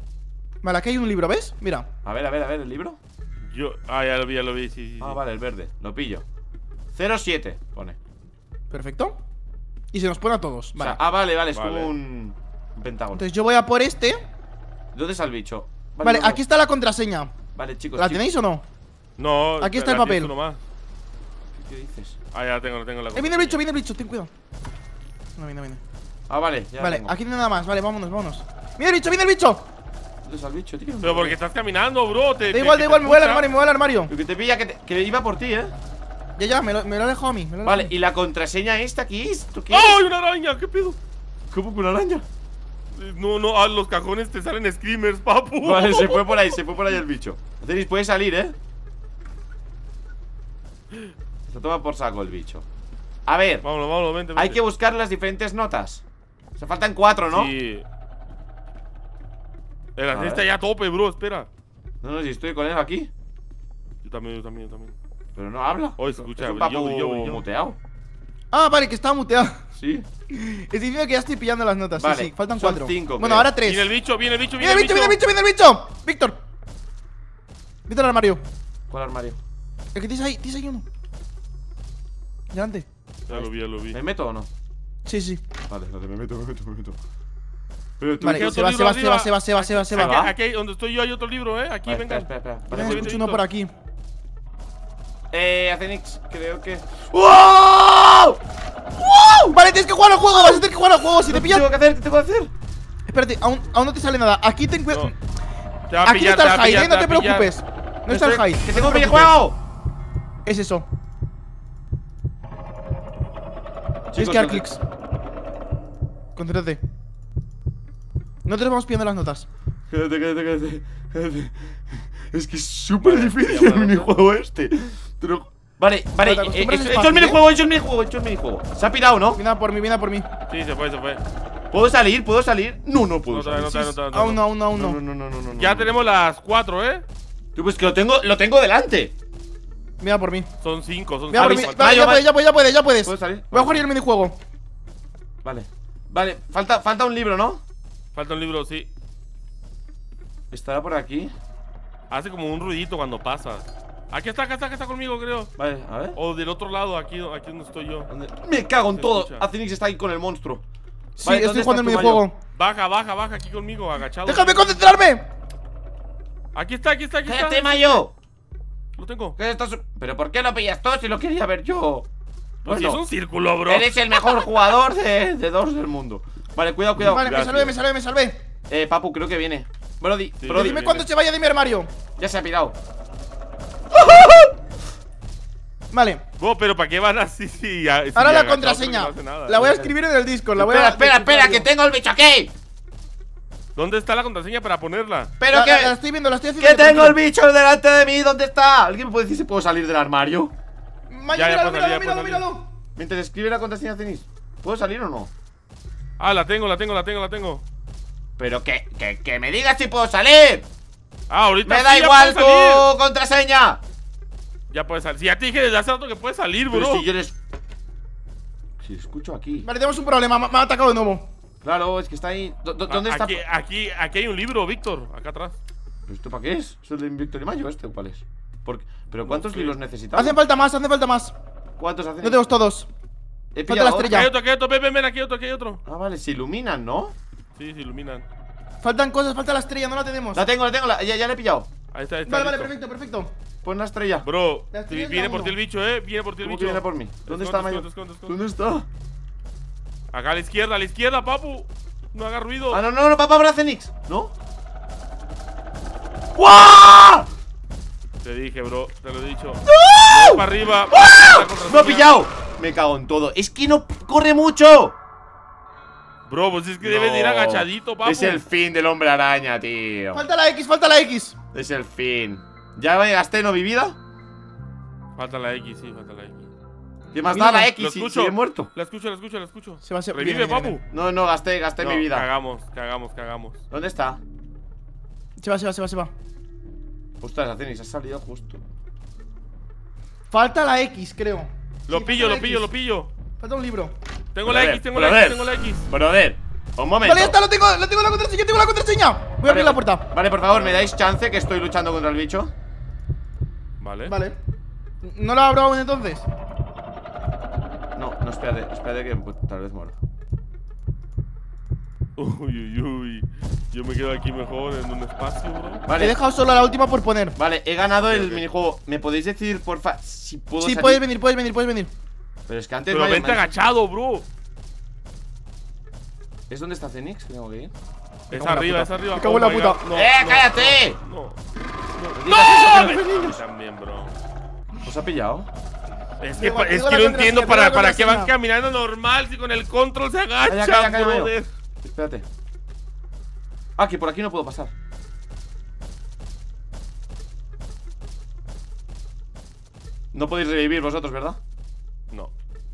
Vale, aquí hay un libro, ¿ves? Mira. A ver, a ver, a ver, ¿el libro? Yo. Ah, ya lo vi, ya lo vi, sí, sí. Ah, sí. vale, el verde, lo pillo. cero siete, pone. Perfecto. Y se nos pone a todos. Vale. O sea, ah, vale, vale, es Vale. como un un pentágono. Entonces yo voy a por este. ¿Dónde está el bicho? Vale, no, no. aquí está la contraseña. Vale, chicos. ¿La chicos, tenéis o no? No. Aquí está el la papel. tienes tú nomás. ¿Qué dices? Ah, ya tengo, tengo la Eh, viene el bicho, viene el bicho, ten cuidado. No viene, viene. Ah, vale, ya Vale, tengo. aquí no hay nada más. Vale, vámonos, vámonos. ¡Viene el bicho, viene el bicho! ¿Dónde está el bicho, tío? Pero porque estás caminando, bro. Te, Da te- igual, que da te igual, me voy al escucha. armario, me voy al armario. Lo que te pilla, que, te- que iba por ti, ¿eh? Ya, ya, me lo, me lo ha dejado a mí. Me lo ha Vale, dejado ¿y la contraseña esta qué es? ¿Tú qué ¡Ay, es? una araña! ¿Qué pedo? ¿Cómo que una araña? Eh, No, no, a los cajones te salen screamers, papu. Vale, se fue por ahí, se fue por ahí el bicho. Cenis, puede salir, ¿eh? Se toma por saco el bicho. A ver, Vámonos, vámonos, vente, vente. hay que buscar las diferentes notas. Se faltan cuatro, ¿no? Sí. El A así ver. está ya a tope, bro, espera. No, no, si estoy con él aquí. Yo también, yo también, yo también. Pero no habla. Oye, se escucha, Es un brilló, papu brilló, brilló. muteado. Ah, vale, que estaba muteado. Sí. Es diciendo que ya estoy pillando las notas. Vale, Sí, sí, faltan son cuatro. cinco, bueno, creo. ahora tres. Viene el bicho, viene el bicho, ¡Viene el bicho, viene el bicho, viene el bicho! ¡Víctor! Vete al armario. ¿Cuál armario? El que tienes ahí, tienes ahí uno. Delante. Ya lo vi, ya lo vi. ¿Me meto o no? Sí, sí. Vale, vale, me meto, me meto, me meto. Pero tú Vale, ¿qué se otro va, se va, libro se va, arriba? se va, se va, se va, se va, se Aquí, va. aquí hay- donde estoy yo hay otro libro, eh. Aquí, Vale, venga. espera, espera, espera. Vale, Vale, escucho vente, uno por Víctor. aquí. Eh, Acenix, creo que. ¡Wow! ¡Wow! Vale, tienes que jugar al juego, vas a tener que jugar al juego. Si te ¿Qué pillan. tengo que hacer? ¿Qué tengo que hacer? Espérate, aún, aún no te sale nada. Aquí ten cuidado. No. Te va a Aquí no pillar, está te va el a hide, pillar, eh, no te va a pillar. preocupes. No está el Estoy- hide. ¡Que no tengo un te videojuego! preocupes. Es eso. Tienes Chicos, que dar no te- clics. Concéntrate. No te lo vamos pillando las notas. Quédate, quédate, quédate, quédate. Es que es súper Vale, difícil pillamos el la minijuego este. Te lo- Vale, vale, Te eh, acostumbras, hecho es hecho el fácil, minijuego, hecho el minijuego, hecho el minijuego. Se ha pirado, ¿no? Viene a por mí, viene a por mí. Sí, se fue, se fue. ¿Puedo salir? ¿Puedo salir? No, no puedo No, todavía no, salir. todavía no, todavía Aún no, no. aún no, aún No, no. no, no, no, no, no, Ya no. tenemos las cuatro, eh. Tú, pues que lo tengo, lo tengo delante. Viene a por mí. Son cinco, son Viene a por mí. cinco. Avisa- Vale, Mayo, ya Mayo. puedes, ya puedes, ya puedes, ya puedes. ¿Puedo salir? Voy a jugar yo el minijuego. Vale. Vale, falta, falta un libro, ¿no? Falta un libro, sí. Estará por aquí. Hace como un ruidito cuando pasa. Aquí está, acá está, acá está conmigo, creo. Vale, a ver. O del otro lado, aquí, aquí donde estoy yo. ¿Dónde? Me cago en Se todo. escucha. Acenix está ahí con el monstruo. Sí, Vale, ¿dónde estoy jugando el estás tú, Mayo? minijuego. Baja, baja, baja aquí conmigo, agachado. ¡Déjame concentrarme! Aquí está, aquí está, aquí está. ¡Cállate, Mayo! Lo tengo. ¿Qué es esto? ¿Pero por qué lo pillas todo si lo quería ver yo? Pues si Bueno, es un círculo, bro. eres el mejor jugador de, de dos del mundo. Vale, cuidado, cuidado. Vale, me gracias. salvé, me salvé, me salvé. Eh, Papu, creo que viene. Brody, Sí, Brody, Dime viene. cuando se vaya de mi armario. ya se ha pirado. Vale, Bro, pero ¿para qué van así? Si ya- si ahora la agachados contraseña. no hace nada. La voy a escribir en el Discord. La voy Espera, a. espera, espera, que tengo el bicho aquí. ¿Dónde está la contraseña para ponerla? Pero La, que. la- la estoy viendo, la estoy haciendo. Que tengo el tranquilo. bicho delante de mí, ¿dónde está? ¿Alguien me puede decir si puedo salir del armario? Mayo, Ya, ya míralo, puedo salir, míralo, ya míralo, puedo míralo. Mientras escribe la contraseña Cenis. ¿Puedo salir o no? Ah, la tengo, la tengo, la tengo, la tengo. Pero que, que, que me digas si puedo salir. Ah, ahorita Me sí, da ya igual puedes salir. tu contraseña. Ya puedes salir. Si ya te dije desde hace rato que puedes salir, bro. Pero si yo les. Si escucho aquí. Vale, tenemos un problema. Me, me ha atacado de nuevo. Claro, es que está ahí. ¿Dó- dó- ¿Dónde A- está? aquí, aquí, aquí hay un libro, Víctor. Acá atrás. ¿Pero esto para qué es? ¿Es el de Víctor y Mayo este o cuál es? Porque- ¿Pero cuántos sé. libros necesitamos? Hacen falta más, hacen falta más. ¿Cuántos hacen? No tenemos todos. He falta pillado la otro. estrella. Aquí hay otro, aquí hay otro. Ven, ven, ven, aquí hay otro, aquí hay otro. Ah, vale, se iluminan, ¿no? Sí, se iluminan. Faltan cosas, falta la estrella, no la tenemos. La tengo, la tengo, la- ya, ya la he pillado. Ahí está, ahí está. Vale, vale, listo. perfecto, perfecto. Pon la estrella. Bro, La estrella es viene la por uno. ti el bicho, eh. Viene por ti el ¿Cómo bicho. que viene por mí? ¿Dónde Esconde, está Mayo? esconde, esconde, esconde. ¿Dónde está? Acá a la izquierda, a la izquierda, papu. No haga ruido. Ah, no, no, no, papá, Bracenix. ¿No? ¡Guau! Te dije, bro, te lo he dicho. ¡No! Para arriba. La contraseña. ¡Me ha pillado! Me cago en todo. Es que no corre mucho. Bro, pues es que debes de ir No. agachadito, papu. Es el fin del hombre araña, tío. Falta la X, falta la X. Es el fin. ¿Ya me gasté no mi vida? Falta la X, sí, falta la X. ¿Qué más Mira, da la Lo X si, escucho. si he muerto? La escucho, la escucho, la escucho. Se va a hacer- Revive, viene, papu. viene, No, no, gasté, gasté No, mi vida. Cagamos, cagamos, cagamos. ¿Dónde está? Se va, se va, se va, se va. Ostras, Acenix, has salido justo. Falta la X, creo. Lo Sí, pillo, falta lo la pillo, X. lo pillo. Falta un libro. Tengo la Brother, X, tengo la brother. X, tengo la X. Brother, un momento. Vale, ya está, lo tengo, lo tengo la contraseña, tengo la contraseña. Voy a abrir la puerta. Vale, por favor, ¿me dais chance que estoy luchando contra el bicho? Vale. Vale. ¿No lo abro aún entonces? No, no, espérate, espérate que pues, tal vez muera. Uy, uy, uy. Yo me quedo aquí mejor en un espacio, bro. He Vale, dejado solo la última por poner. vale, he ganado el ok. minijuego. ¿Me podéis decir, porfa, si puedo Sí, salir? puedes venir, puedes venir, puedes venir. Pero es que antes Pero me ha- vente me ha- agachado, bro. ¿Es donde está Cenix? Que tengo que ir. Es cago en la arriba, puta. es arriba. Me cago en la my puta. God. No, ¡Eh, no, cállate! No. No. ¡No! no. También, bro. ¿Os ha pillado? Es que, Tengo- es tengo que la no entiendo contraseña, para, tengo la para qué van contraseña. caminando normal si con el control se Calla, agachan, calla, calla, Mayo. brother. Espérate. Ah, que por aquí no puedo pasar. No podéis revivir vosotros, ¿verdad? No.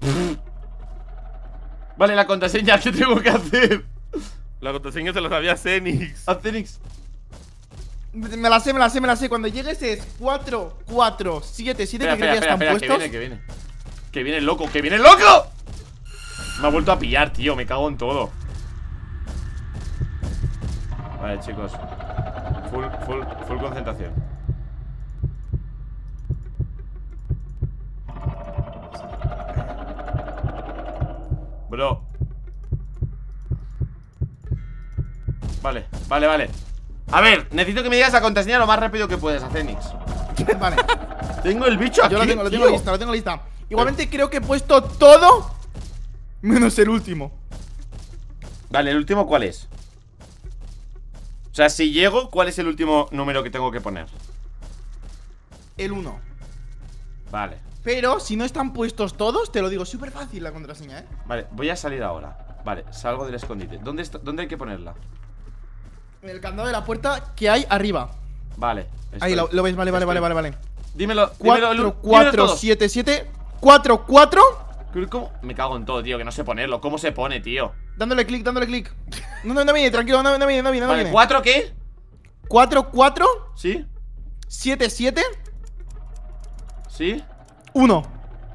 Vale, la contraseña, ¿qué tengo que hacer? La contraseña se la sabía Cenix. A Cenix. Me la sé, me la sé, me la sé. Cuando llegues es cuatro, cuatro, siete, siete, Espera, que creo que espera, ya espera, están espera, que puestos. viene, que viene. Que viene el loco, que viene el loco. Me ha vuelto a pillar, tío, me cago en todo. Vale, chicos. Full, full, full concentración. Bro. Vale, vale, vale. A ver, necesito que me digas la contraseña lo más rápido que puedes a Cenix. Vale, Tengo el bicho aquí, yo lo tengo, lo tengo tío. lista, lo tengo lista. Igualmente creo que he puesto todo menos el último. Vale, ¿el último cuál es? O sea, si llego, ¿cuál es el último número que tengo que poner? El uno. Vale, Pero si no están puestos todos, te lo digo, súper fácil la contraseña, ¿eh? vale, voy a salir ahora. Vale, salgo del escondite. ¿Dónde, está, ¿dónde hay que ponerla? En el candado de la puerta que hay arriba. Vale, Ahí estoy. lo, lo veis, vale, vale, Estoy. vale, vale, vale. Dímelo, dímelo, Lu- cuatro, dímelo cuatro, todo. siete, siete, cuatro, cuatro. ¿Cómo? Me cago en todo, tío, que no sé ponerlo. ¿Cómo se pone, tío? Dándole clic, dándole clic. No, no, no viene, tranquilo, no, no viene, no viene, no Vale, viene. ¿cuatro qué? cuatro, cuatro, ¿Sí? siete, siete, ¿Sí? uno.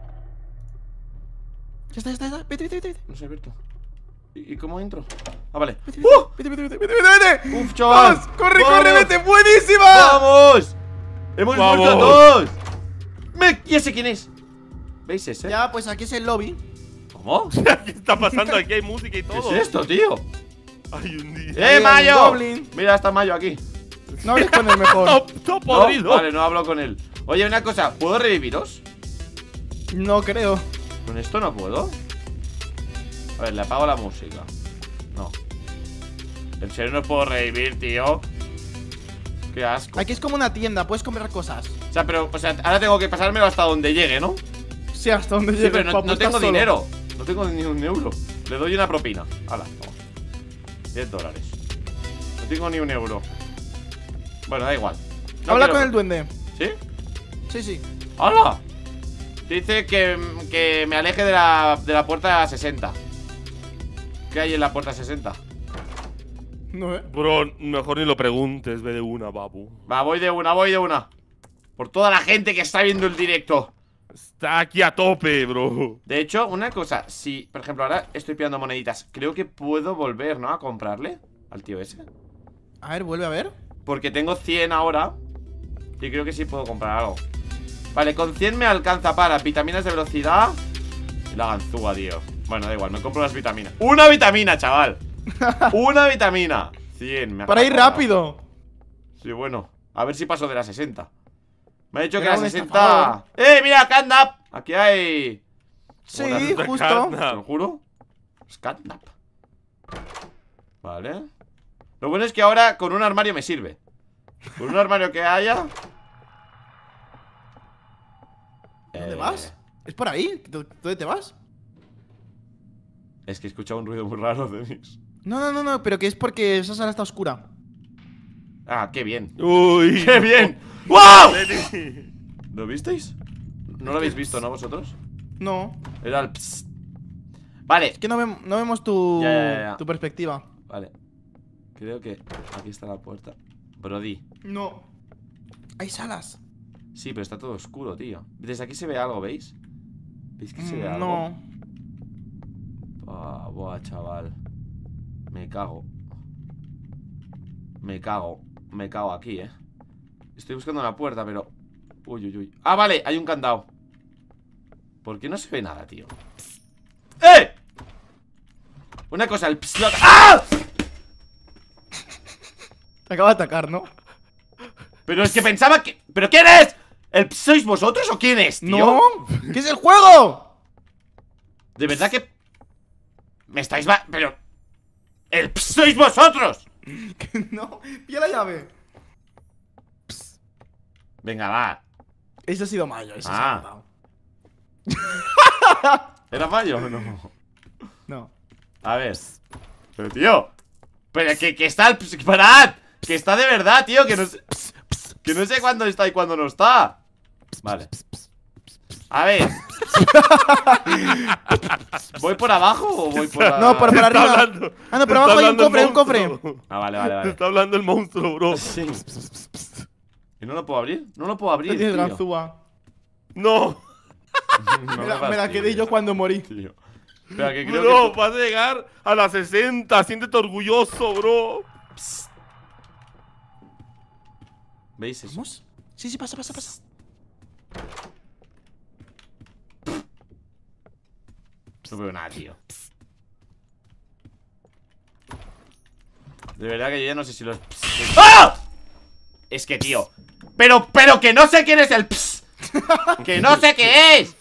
Ya está, ya está, ya está. Vete, vete, vete, vete. No sé, abierto. ¿Y, y cómo entro? Ah, vale. Vete, ¡Uh! vete, vete, vete, vete, vete, vete. ¡Uf, chaval! ¡Vamos! ¡Corre, ¡Vamos! corre, vete! ¡Buenísima! ¡Vamos! ¡Hemos ¡Vamos! muerto a todos! Me... Ya sé quién es. ¿Veis ese? Ya, pues aquí es el lobby. ¿Cómo? ¿Qué está pasando? Aquí hay música y ¿Qué todo. es esto, tío? Hay un día. ¡Eh, hay un Mayo! goblin. Mira, está Mayo aquí. No hables con el mejor. Está, está ¿No? podrido. Vale, no hablo con él. Oye, una cosa, ¿puedo reviviros? No creo. ¿Con esto no puedo? A ver, le apago la música. No. ¿En serio no puedo revivir, tío? Qué asco. Aquí es como una tienda, puedes comprar cosas. O sea, pero, o sea, ahora tengo que pasármelo hasta donde llegue, ¿no? Sí, hasta donde Sí, llegue. pero no, pa' no apostar tengo solo. dinero. No tengo ni un euro. Le doy una propina. Hala, vamos. diez dólares. No tengo ni un euro. Bueno, da igual. No Habla quiero- con el duende. ¿Sí? Sí, sí. ¡Hala! Dice que, que me aleje de la, de la puerta sesenta. ¿Qué hay en la puerta sesenta? No, eh. Bro, mejor ni lo preguntes, ve de una, babu. Va, voy de una, voy de una. Por toda la gente que está viendo el directo. Está aquí a tope, bro. De hecho, una cosa, si, por ejemplo, ahora estoy pillando moneditas, creo que puedo volver, ¿no? A comprarle al tío ese. A ver, vuelve a ver. Porque tengo cien ahora. Y creo que sí puedo comprar algo. Vale, con cien me alcanza para vitaminas de velocidad y la ganzúa, tío. Bueno, da igual, me compro las vitaminas. ¡Una vitamina, chaval! ¡Una vitamina! cien, me Para ir acabo. rápido. Sí, bueno, a ver si paso de la sesenta. Me ha dicho que Era la un sesenta. estafador. ¡Eh, mira, Candap! Aquí hay. Sí, Una justo. carta. Te lo juro. Es Catnap. Vale. Lo bueno es que ahora con un armario me sirve. Con un armario que haya. ¿Dónde Eh, vas? ¿Es por ahí? ¿Dó- ¿Dónde te vas? Es que he escuchado un ruido muy raro, Denis. No, no, no, no, pero que es porque esa sala está oscura. Ah, qué bien. Uy. ¡Qué bien! ¡Wow! Lenny. ¿Lo visteis? No lo habéis visto, ¿no, vosotros? No, Era el psst. Vale, es que no, vem- no vemos tu, Ya, ya, ya. tu perspectiva. vale. Creo que aquí está la puerta. Brody. No. Hay salas. Sí, pero está todo oscuro, tío. Desde aquí se ve algo, ¿veis? ¿Veis que se ve Mm, algo? no. Ah, buah, chaval. Me cago. Me cago, me cago aquí, eh. Estoy buscando la puerta, pero... Uy, uy, uy. Ah, vale, hay un candado. ¿Por qué no se ve nada, tío? ¡Eh! Una cosa, el pslot... ¡Ah! Te acaba de atacar, ¿no? Pero es que pensaba que... ¿Pero quién es? ¿El sois vosotros o quién es, tío? ¡No! ¿Qué es el juego? De verdad que... Me estáis... Va... Pero... ¡El sois vosotros! No, pilla la llave. Venga, va. Ese ha sido Mayo, ese Ah. se ha matado. ¿Era fallo o no? No. A ver. Pero, tío. Pero que, que está el... ¡Parad! Que está de verdad, tío. Que no sé... Que no sé cuándo está y cuándo no está. Vale. A ver. ¿Voy por abajo o voy por la... No, por, por Te está arriba. hablando- Ah, no, te por abajo está hay un hablando el cofre, un cofre. monstruo. Ah, vale, vale, Te vale. está hablando el monstruo, bro. Sí. ¿Y no lo puedo abrir? No lo puedo abrir, Tienes tío. ganzúa. No, No me, la, me la fastidies, quedé yo cuando morí. tío. Espera, que creo bro, que... vas a llegar a las sesenta. Siéntete orgulloso, bro. ¿Veis eso? ¿Vamos? Sí, sí, pasa, pasa, pasa. No veo nada, tío. De verdad que yo ya no sé si los... ¡Ah! Es que, tío. Pero, pero que no sé quién es el... Ps. Que no sé qué es.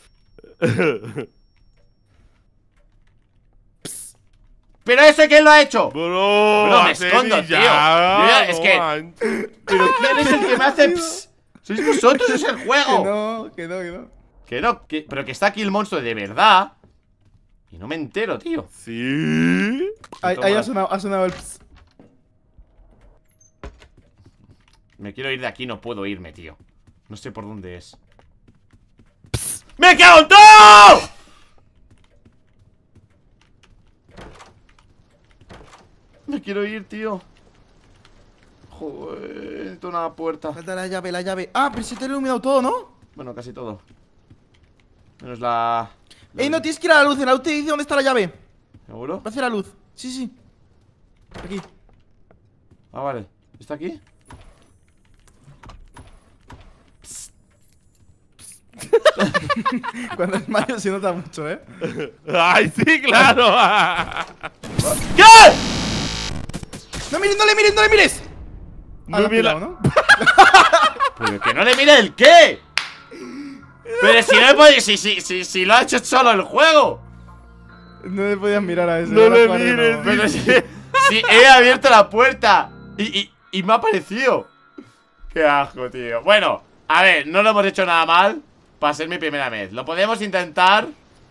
Pero ese quién lo ha hecho. Bro, Bro, me Arsenis, escondo, tío. ya, Yo ya- es no que- manches. Pero quién es el que me hace... Ps? Sois vosotros, es el Que juego. no, que no, que no. Que no, que... pero que está aquí el monstruo de verdad. Y no me entero, tío. Sí. Ahí, Toma. ahí ha, sonado, ha sonado el ps. Me quiero ir de aquí, no puedo irme, tío. No sé por dónde es. ¡Me cago en todo! Me quiero ir, tío. Joder, necesito una puerta. Falta la llave, la llave. Ah, pero se te ha iluminado todo, ¿no? Bueno, casi todo. Menos la... la- Ey, no, tienes que ir a la luz. En la luz te dice dónde está la llave. ¿Seguro? Va hacia la luz. Sí, sí. Aquí. Ah, vale. ¿Está aquí? Cuando es Mario se nota mucho, ¿eh? Ay, sí, claro. ¿Qué? ¡No mires, no le mires, no le mires! No Ah, lo has mira- pillado, ¿no? Pero que no le mire el qué. Pero si no le puede... Si, si, si, si lo ha hecho solo el juego. No le podías mirar a ese. No ahora le jugaré, mires, no. Pero si, si he abierto la puerta y, y, y me ha aparecido. Qué asco, tío. Bueno, a ver, no lo hemos hecho nada mal para ser mi primera vez. Lo podemos intentar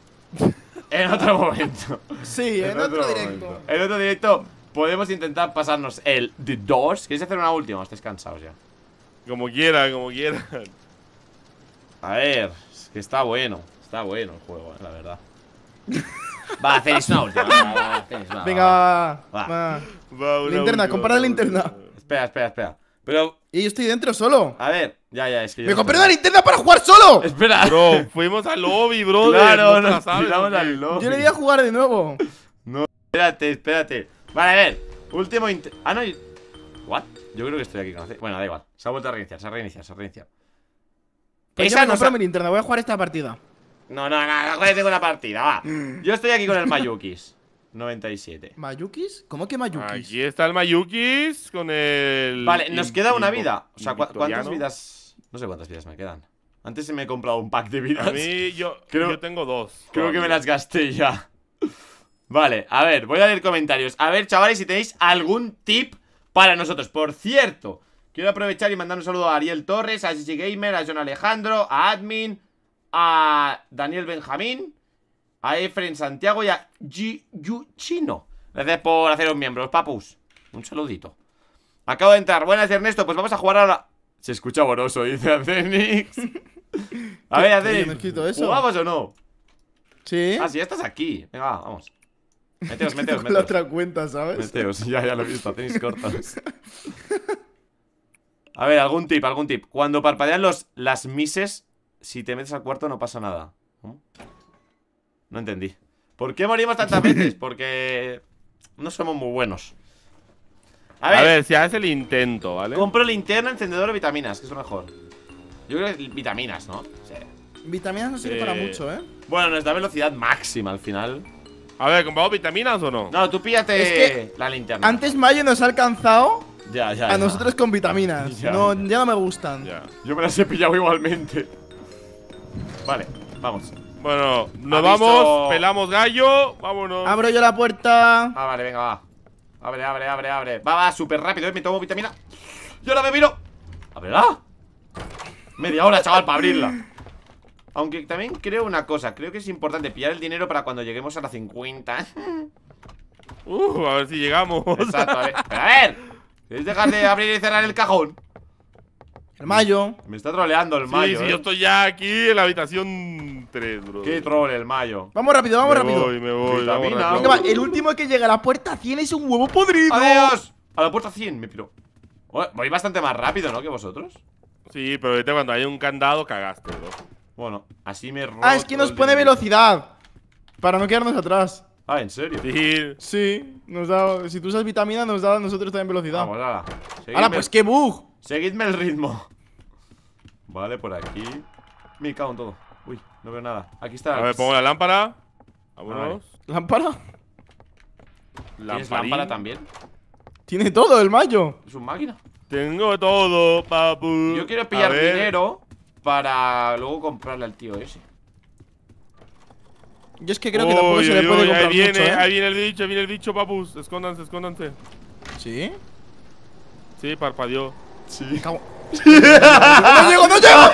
en otro momento. Sí, en, otro, directo. momento. En otro directo podemos intentar pasarnos el The Doors. ¿Queréis hacer una última? Estáis cansados ya. Como quieran, como quieran. A ver, es que está bueno. Está bueno el juego, eh, la verdad. Va, hacéis una última. Va, va, hacéis, va, Venga, va. va. Va. va. Va, una Linterna, última, compara la una linterna. última. Espera, espera, espera. Pero, Y yo estoy dentro solo. a ver, ya, ya, es que yo ¡Me no compré estoy- una linterna para jugar solo! Espera. Bro, fuimos al lobby, bro. Claro, no te la nos sabes, tiramos ¿o qué? al lobby. Yo le voy a jugar de nuevo. Espérate, espérate. Vale, a ver. Último int... Ah, no. y- ¿What? Yo creo que estoy aquí con la... Bueno, da igual. Se ha vuelto a reiniciar, se ha reiniciado, se ha reiniciado. Pues yo Esa me no compré sa- mi linterna, voy a jugar esta partida. No, no, no, no, joder, tengo una partida, va. Yo estoy aquí con el Mayukis. noventa y siete. ¿Mayukis? ¿Cómo que Mayukis? Aquí está el Mayukis con el. Vale, nos in- queda una invo- vida. O sea, ¿cu- ¿cuántas invictoriano. vidas? No sé cuántas vidas me quedan. Antes me he comprado un pack de vidas. A mí, yo, Creo- yo tengo dos. Creo que me todavía. las gasté ya. Vale, a ver, voy a leer comentarios. A ver, chavales, si tenéis algún tip para nosotros. Por cierto, quiero aprovechar y mandar un saludo a Ariel Torres, a Gigi Gamer, a John Alejandro, a Admin, a Daniel Benjamín, a Efren Santiago y a G Yu Chino. Gracias por haceros miembros, papus. Un saludito. Acabo de entrar. Buenas, Ernesto. Pues vamos a jugar ahora. Se escucha borroso, dice Acenix. A ver, ¿Qué- qué Acenix. me he escrito eso? ¿Jugamos o no? ¿Sí? Ah, sí, ya estás aquí. Venga, va, vamos. Meteos, meteos, Con la meteos. otra cuenta, ¿sabes? Meteos, ya, ya lo he visto, tenéis cortos. A ver, algún tip, algún tip. Cuando parpadean los, las mises, si te metes al cuarto no pasa nada. ¿Cómo? No entendí. ¿Por qué morimos tantas veces? Porque no somos muy buenos. A ver, A ver, si haces el intento, ¿vale? compro linterna, encendedor o vitaminas, que es lo mejor. Yo creo que vitaminas, ¿no? Sí. Vitaminas no sirve Sí. para mucho, ¿eh? Bueno, nos da velocidad máxima al final. A ver, ¿compramos vitaminas o no? No, tú píllate Es que la linterna. Antes Mayo nos ha alcanzado Ya, ya, a ya. nosotros con vitaminas. Ya. No, ya no me gustan. Ya. Yo me las he pillado igualmente. Vale, vamos. Bueno, nos Aviso. vamos, pelamos gallo, vámonos. Abro yo la puerta. Ah, vale, venga, va. Abre, abre, abre, abre. Va, va, súper rápido, ¿eh? Me tomo vitamina. Y ahora me miro. ¿Abrirá? Media hora, chaval, para abrirla. Aunque también creo una cosa. Creo que es importante pillar el dinero para cuando lleguemos a las cincuenta. Uh, a ver si llegamos. Exacto, a ver. Pero a ver. ¿Queréis dejar de abrir y cerrar el cajón? El Mayo. Me está troleando el Sí, mayo, sí, ¿eh? yo estoy ya aquí en la habitación tres, bro. Qué troll el mayo. Vamos rápido, vamos me rápido. voy, me voy, Vitamina. vamos rápido. Venga, va, el último que llega a la puerta cien es un huevo podrido. ¡Adiós! A la puerta cien, me piró. Oye, voy bastante más rápido, ¿no? Que vosotros. Sí, pero ahorita cuando hay un candado cagaste, bro. Bueno, así me robo Ah, es que todo nos el pone dinero. velocidad. Para no quedarnos atrás. Ah, ¿en serio? Sí. Sí, nos da. Si tú usas vitamina, nos da a nosotros también velocidad. Vamos, ala. Seguidme, Ahora, pues qué bug. seguidme el ritmo. Vale, por aquí. Me cago en todo. Uy, no veo nada. Aquí está. A ver, pongo la lámpara. Vámonos. ¿Lámpara? ¿Tienes Lamparín. lámpara también? Tiene todo el Mayo. ¿Es un máquina? Tengo todo, papu. Yo quiero A pillar ver. dinero para luego comprarle al tío ese. Yo es que creo que tampoco Uy, se le uy, puede uy, comprar ahí viene, mucho, ¿eh? ahí viene el bicho, ahí viene el bicho, papus. Escóndanse, escóndanse. ¿Sí? Sí, parpadeó. Sí. Cago- ¡No llego, no llego!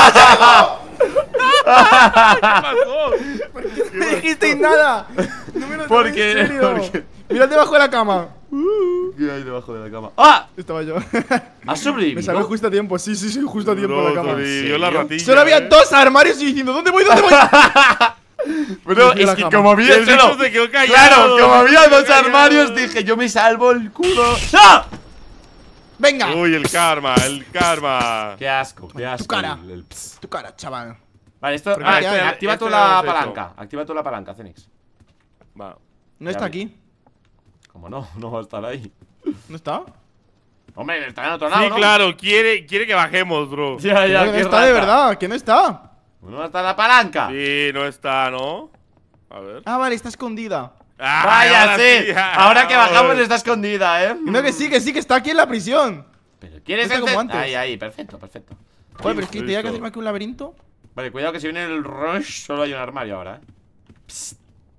¿Qué pasó? ¡No me dijisteis nada! No me lo ¿Por toméis qué? en serio. ¿Por qué? Mirad debajo de la cama. ¿Qué hay debajo de la cama? ¡Ah! Estaba yo. ¿Has sobrevivido? Me salvé justo a tiempo. Sí, sí, sí, justo a tiempo en la Bro, cama. sobrevivió la ¿En serio? ratilla. Solo había eh. dos armarios y diciendo, ¿dónde voy? ¿Dónde voy? Bro, Desde es la que cama. como Y había el bicho solo- se quedó callado. Claro, como había se quedó dos callado. armarios, dije, yo me salvo el culo. ¡Ah! Venga. Uy, el karma, el karma. Qué asco, qué asco. cara. el- el ps. Tu cara, chaval. Vale, esto. Porque Ah, ya- espera, activa esto tú ya la lo hemos hecho. palanca. Activa tú la palanca, Cenix. Va. No Ya está vi. aquí. Como no, no va a estar ahí. ¿No está? Hombre, está en otro lado, Sí, ¿no? claro, quiere, quiere que bajemos, bro. Ya, ya, Creo que no qué está de rata. verdad, que no está. ¿No va a estar la palanca? Sí, no está, ¿no? A ver. Ah, vale, está escondida. Ah, Vaya, ahora sí. ah, Ahora que bajamos vamos. está escondida, ¿eh? No, que sí, que sí, que está aquí en la prisión. Pero ¿quieres No está como encend- antes. Ahí, ahí, perfecto, perfecto. Joder, pero es que tenía que listo. hacerme aquí un laberinto. Vale, cuidado que si viene el rush solo hay un armario ahora, ¿eh? Psst.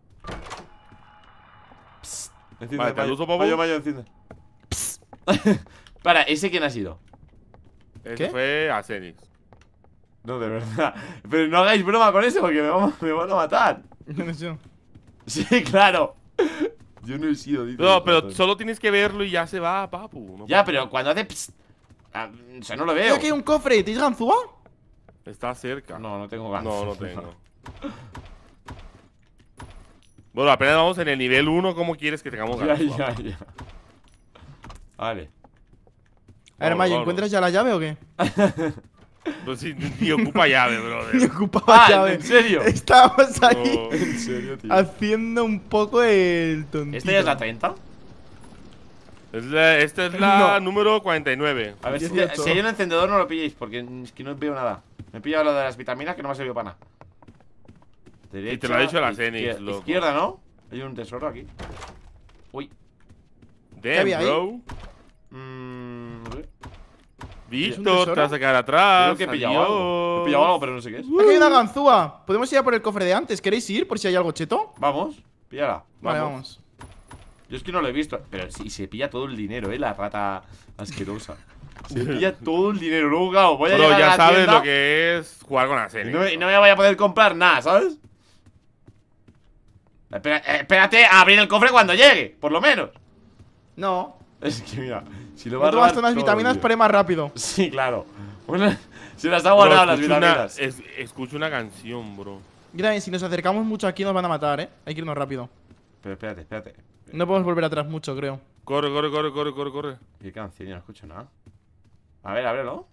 Psst. Enciende, Vale, ¿te Mayo. aluso, Papu? Mayo, Mayo, enciende. Psst. Para, ¿ese quién ha sido? Ese ¿Qué? fue a Zenix. No, de verdad. Pero no hagáis broma con eso porque me, vamos- me van a matar. Yo no sé. Sí, claro. Yo no he sido, dice. No, pero solo tienes que verlo y ya se va, papu. No Ya, pasa pero cuando hace psst, ah, o sea, no lo Veo veo. que hay un cofre. ¿Tienes ganzúa? nada. Está cerca. No, no tengo ganas. No, no tengo. Bueno, apenas vamos en el nivel uno. ¿Cómo quieres que tengamos Ya, ganas? ya, ya. Vale. A ver, Vamos, Mayo, vamos. ¿encuentras ya la llave o qué? Pues sí, ni ocupa llave, Ni brother. ocupaba Ah, llave. ¿en serio? Estábamos ahí No. En serio, tío. haciendo un poco el tontito. ¿Esta ya es la treinta? Es la- esta es la No. número cuarenta y nueve. A ver, si, dieciocho. si hay un encendedor no lo pilléis porque es que no veo nada. Me he pillado lo de las vitaminas que no me ha servido para nada. Derecha, te lo ha dicho la izquier- Zenix, loco. Izquierda, ¿no? Hay un tesoro aquí. Uy. Damn, había ahí? bro. Mmm. no sé. Víctor, tesoro? te vas a quedar atrás. Creo que he pillado algo. He pillado algo, pero no sé qué es. Aquí hay una ganzúa. Podemos ir a por el cofre de antes. ¿Queréis ir por si hay algo cheto? Vamos, píllala. Vale, vamos. Yo es que no lo he visto. Pero sí, se pilla todo el dinero, eh, la rata asquerosa. Se pilla todo el dinero. Luego, claro, voy a Bro, llegar a ya la sabes tienda lo que es jugar con la y Zenix. no, me- y no me voy a poder comprar nada, ¿sabes? Espera- eh, espérate a abrir el cofre cuando llegue, por lo menos. No. Es que mira, si lo Me va a tomas robar unas todo, vitaminas tío. para ir más rápido. Sí, claro. Una- se las ha Bro, guardado las escucho una, vitaminas. es- escucho una canción, bro. Yo también, si nos acercamos mucho aquí nos van a matar, ¿eh? Hay que irnos rápido. Pero espérate, espérate. No podemos volver atrás mucho, creo. Corre, corre, corre, corre, corre, corre. ¿Qué canción? Yo no escucho nada. A ver, ábrelo.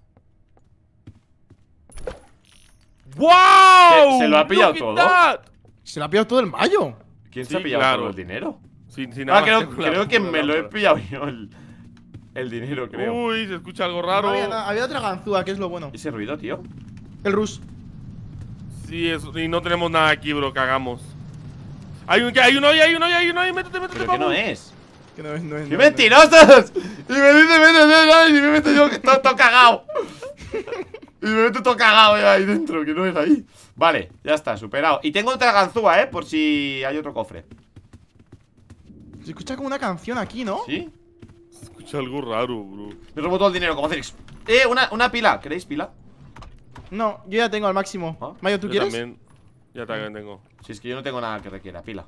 ¡Wow! ¿Se- se lo ha pillado Look at todo? that. Se lo ha pillado todo el Mayo. ¿Quién se Sí, ha pillado claro. todo el dinero? Sin, sin nada Ah, más creo, que con la creo que puta me lo he lámpara. pillado yo. el- el dinero, creo. Uy, se escucha algo No raro. había, nada, había otra ganzúa, que es lo bueno. Ese ruido, tío. El Rus. Sí, eso, y no tenemos nada aquí, bro, cagamos. Hay un, hay uno ahí, hay uno ahí, hay uno ahí, métete, métete, Pero que no papu. es. Que no es, no es. ¡Qué no es, mentirosos! Y me dice, métete, ¿sabes? Y me meto yo que estoy todo cagado. Y me meto todo cagado ya ahí dentro, que no es ahí. Vale, ya está, superado. Y tengo otra ganzúa, ¿eh? Por si hay otro cofre. Se escucha como una canción aquí, ¿no? ¿Sí? Se escucha algo raro, bro. Me robo todo el dinero, como Félix. Eh, una, una pila. ¿Queréis pila? No, yo ya tengo al máximo. ¿Ah? Mayo, ¿tú Yo quieres? también. Ya también tengo. Si es que yo no tengo nada que requiera pila.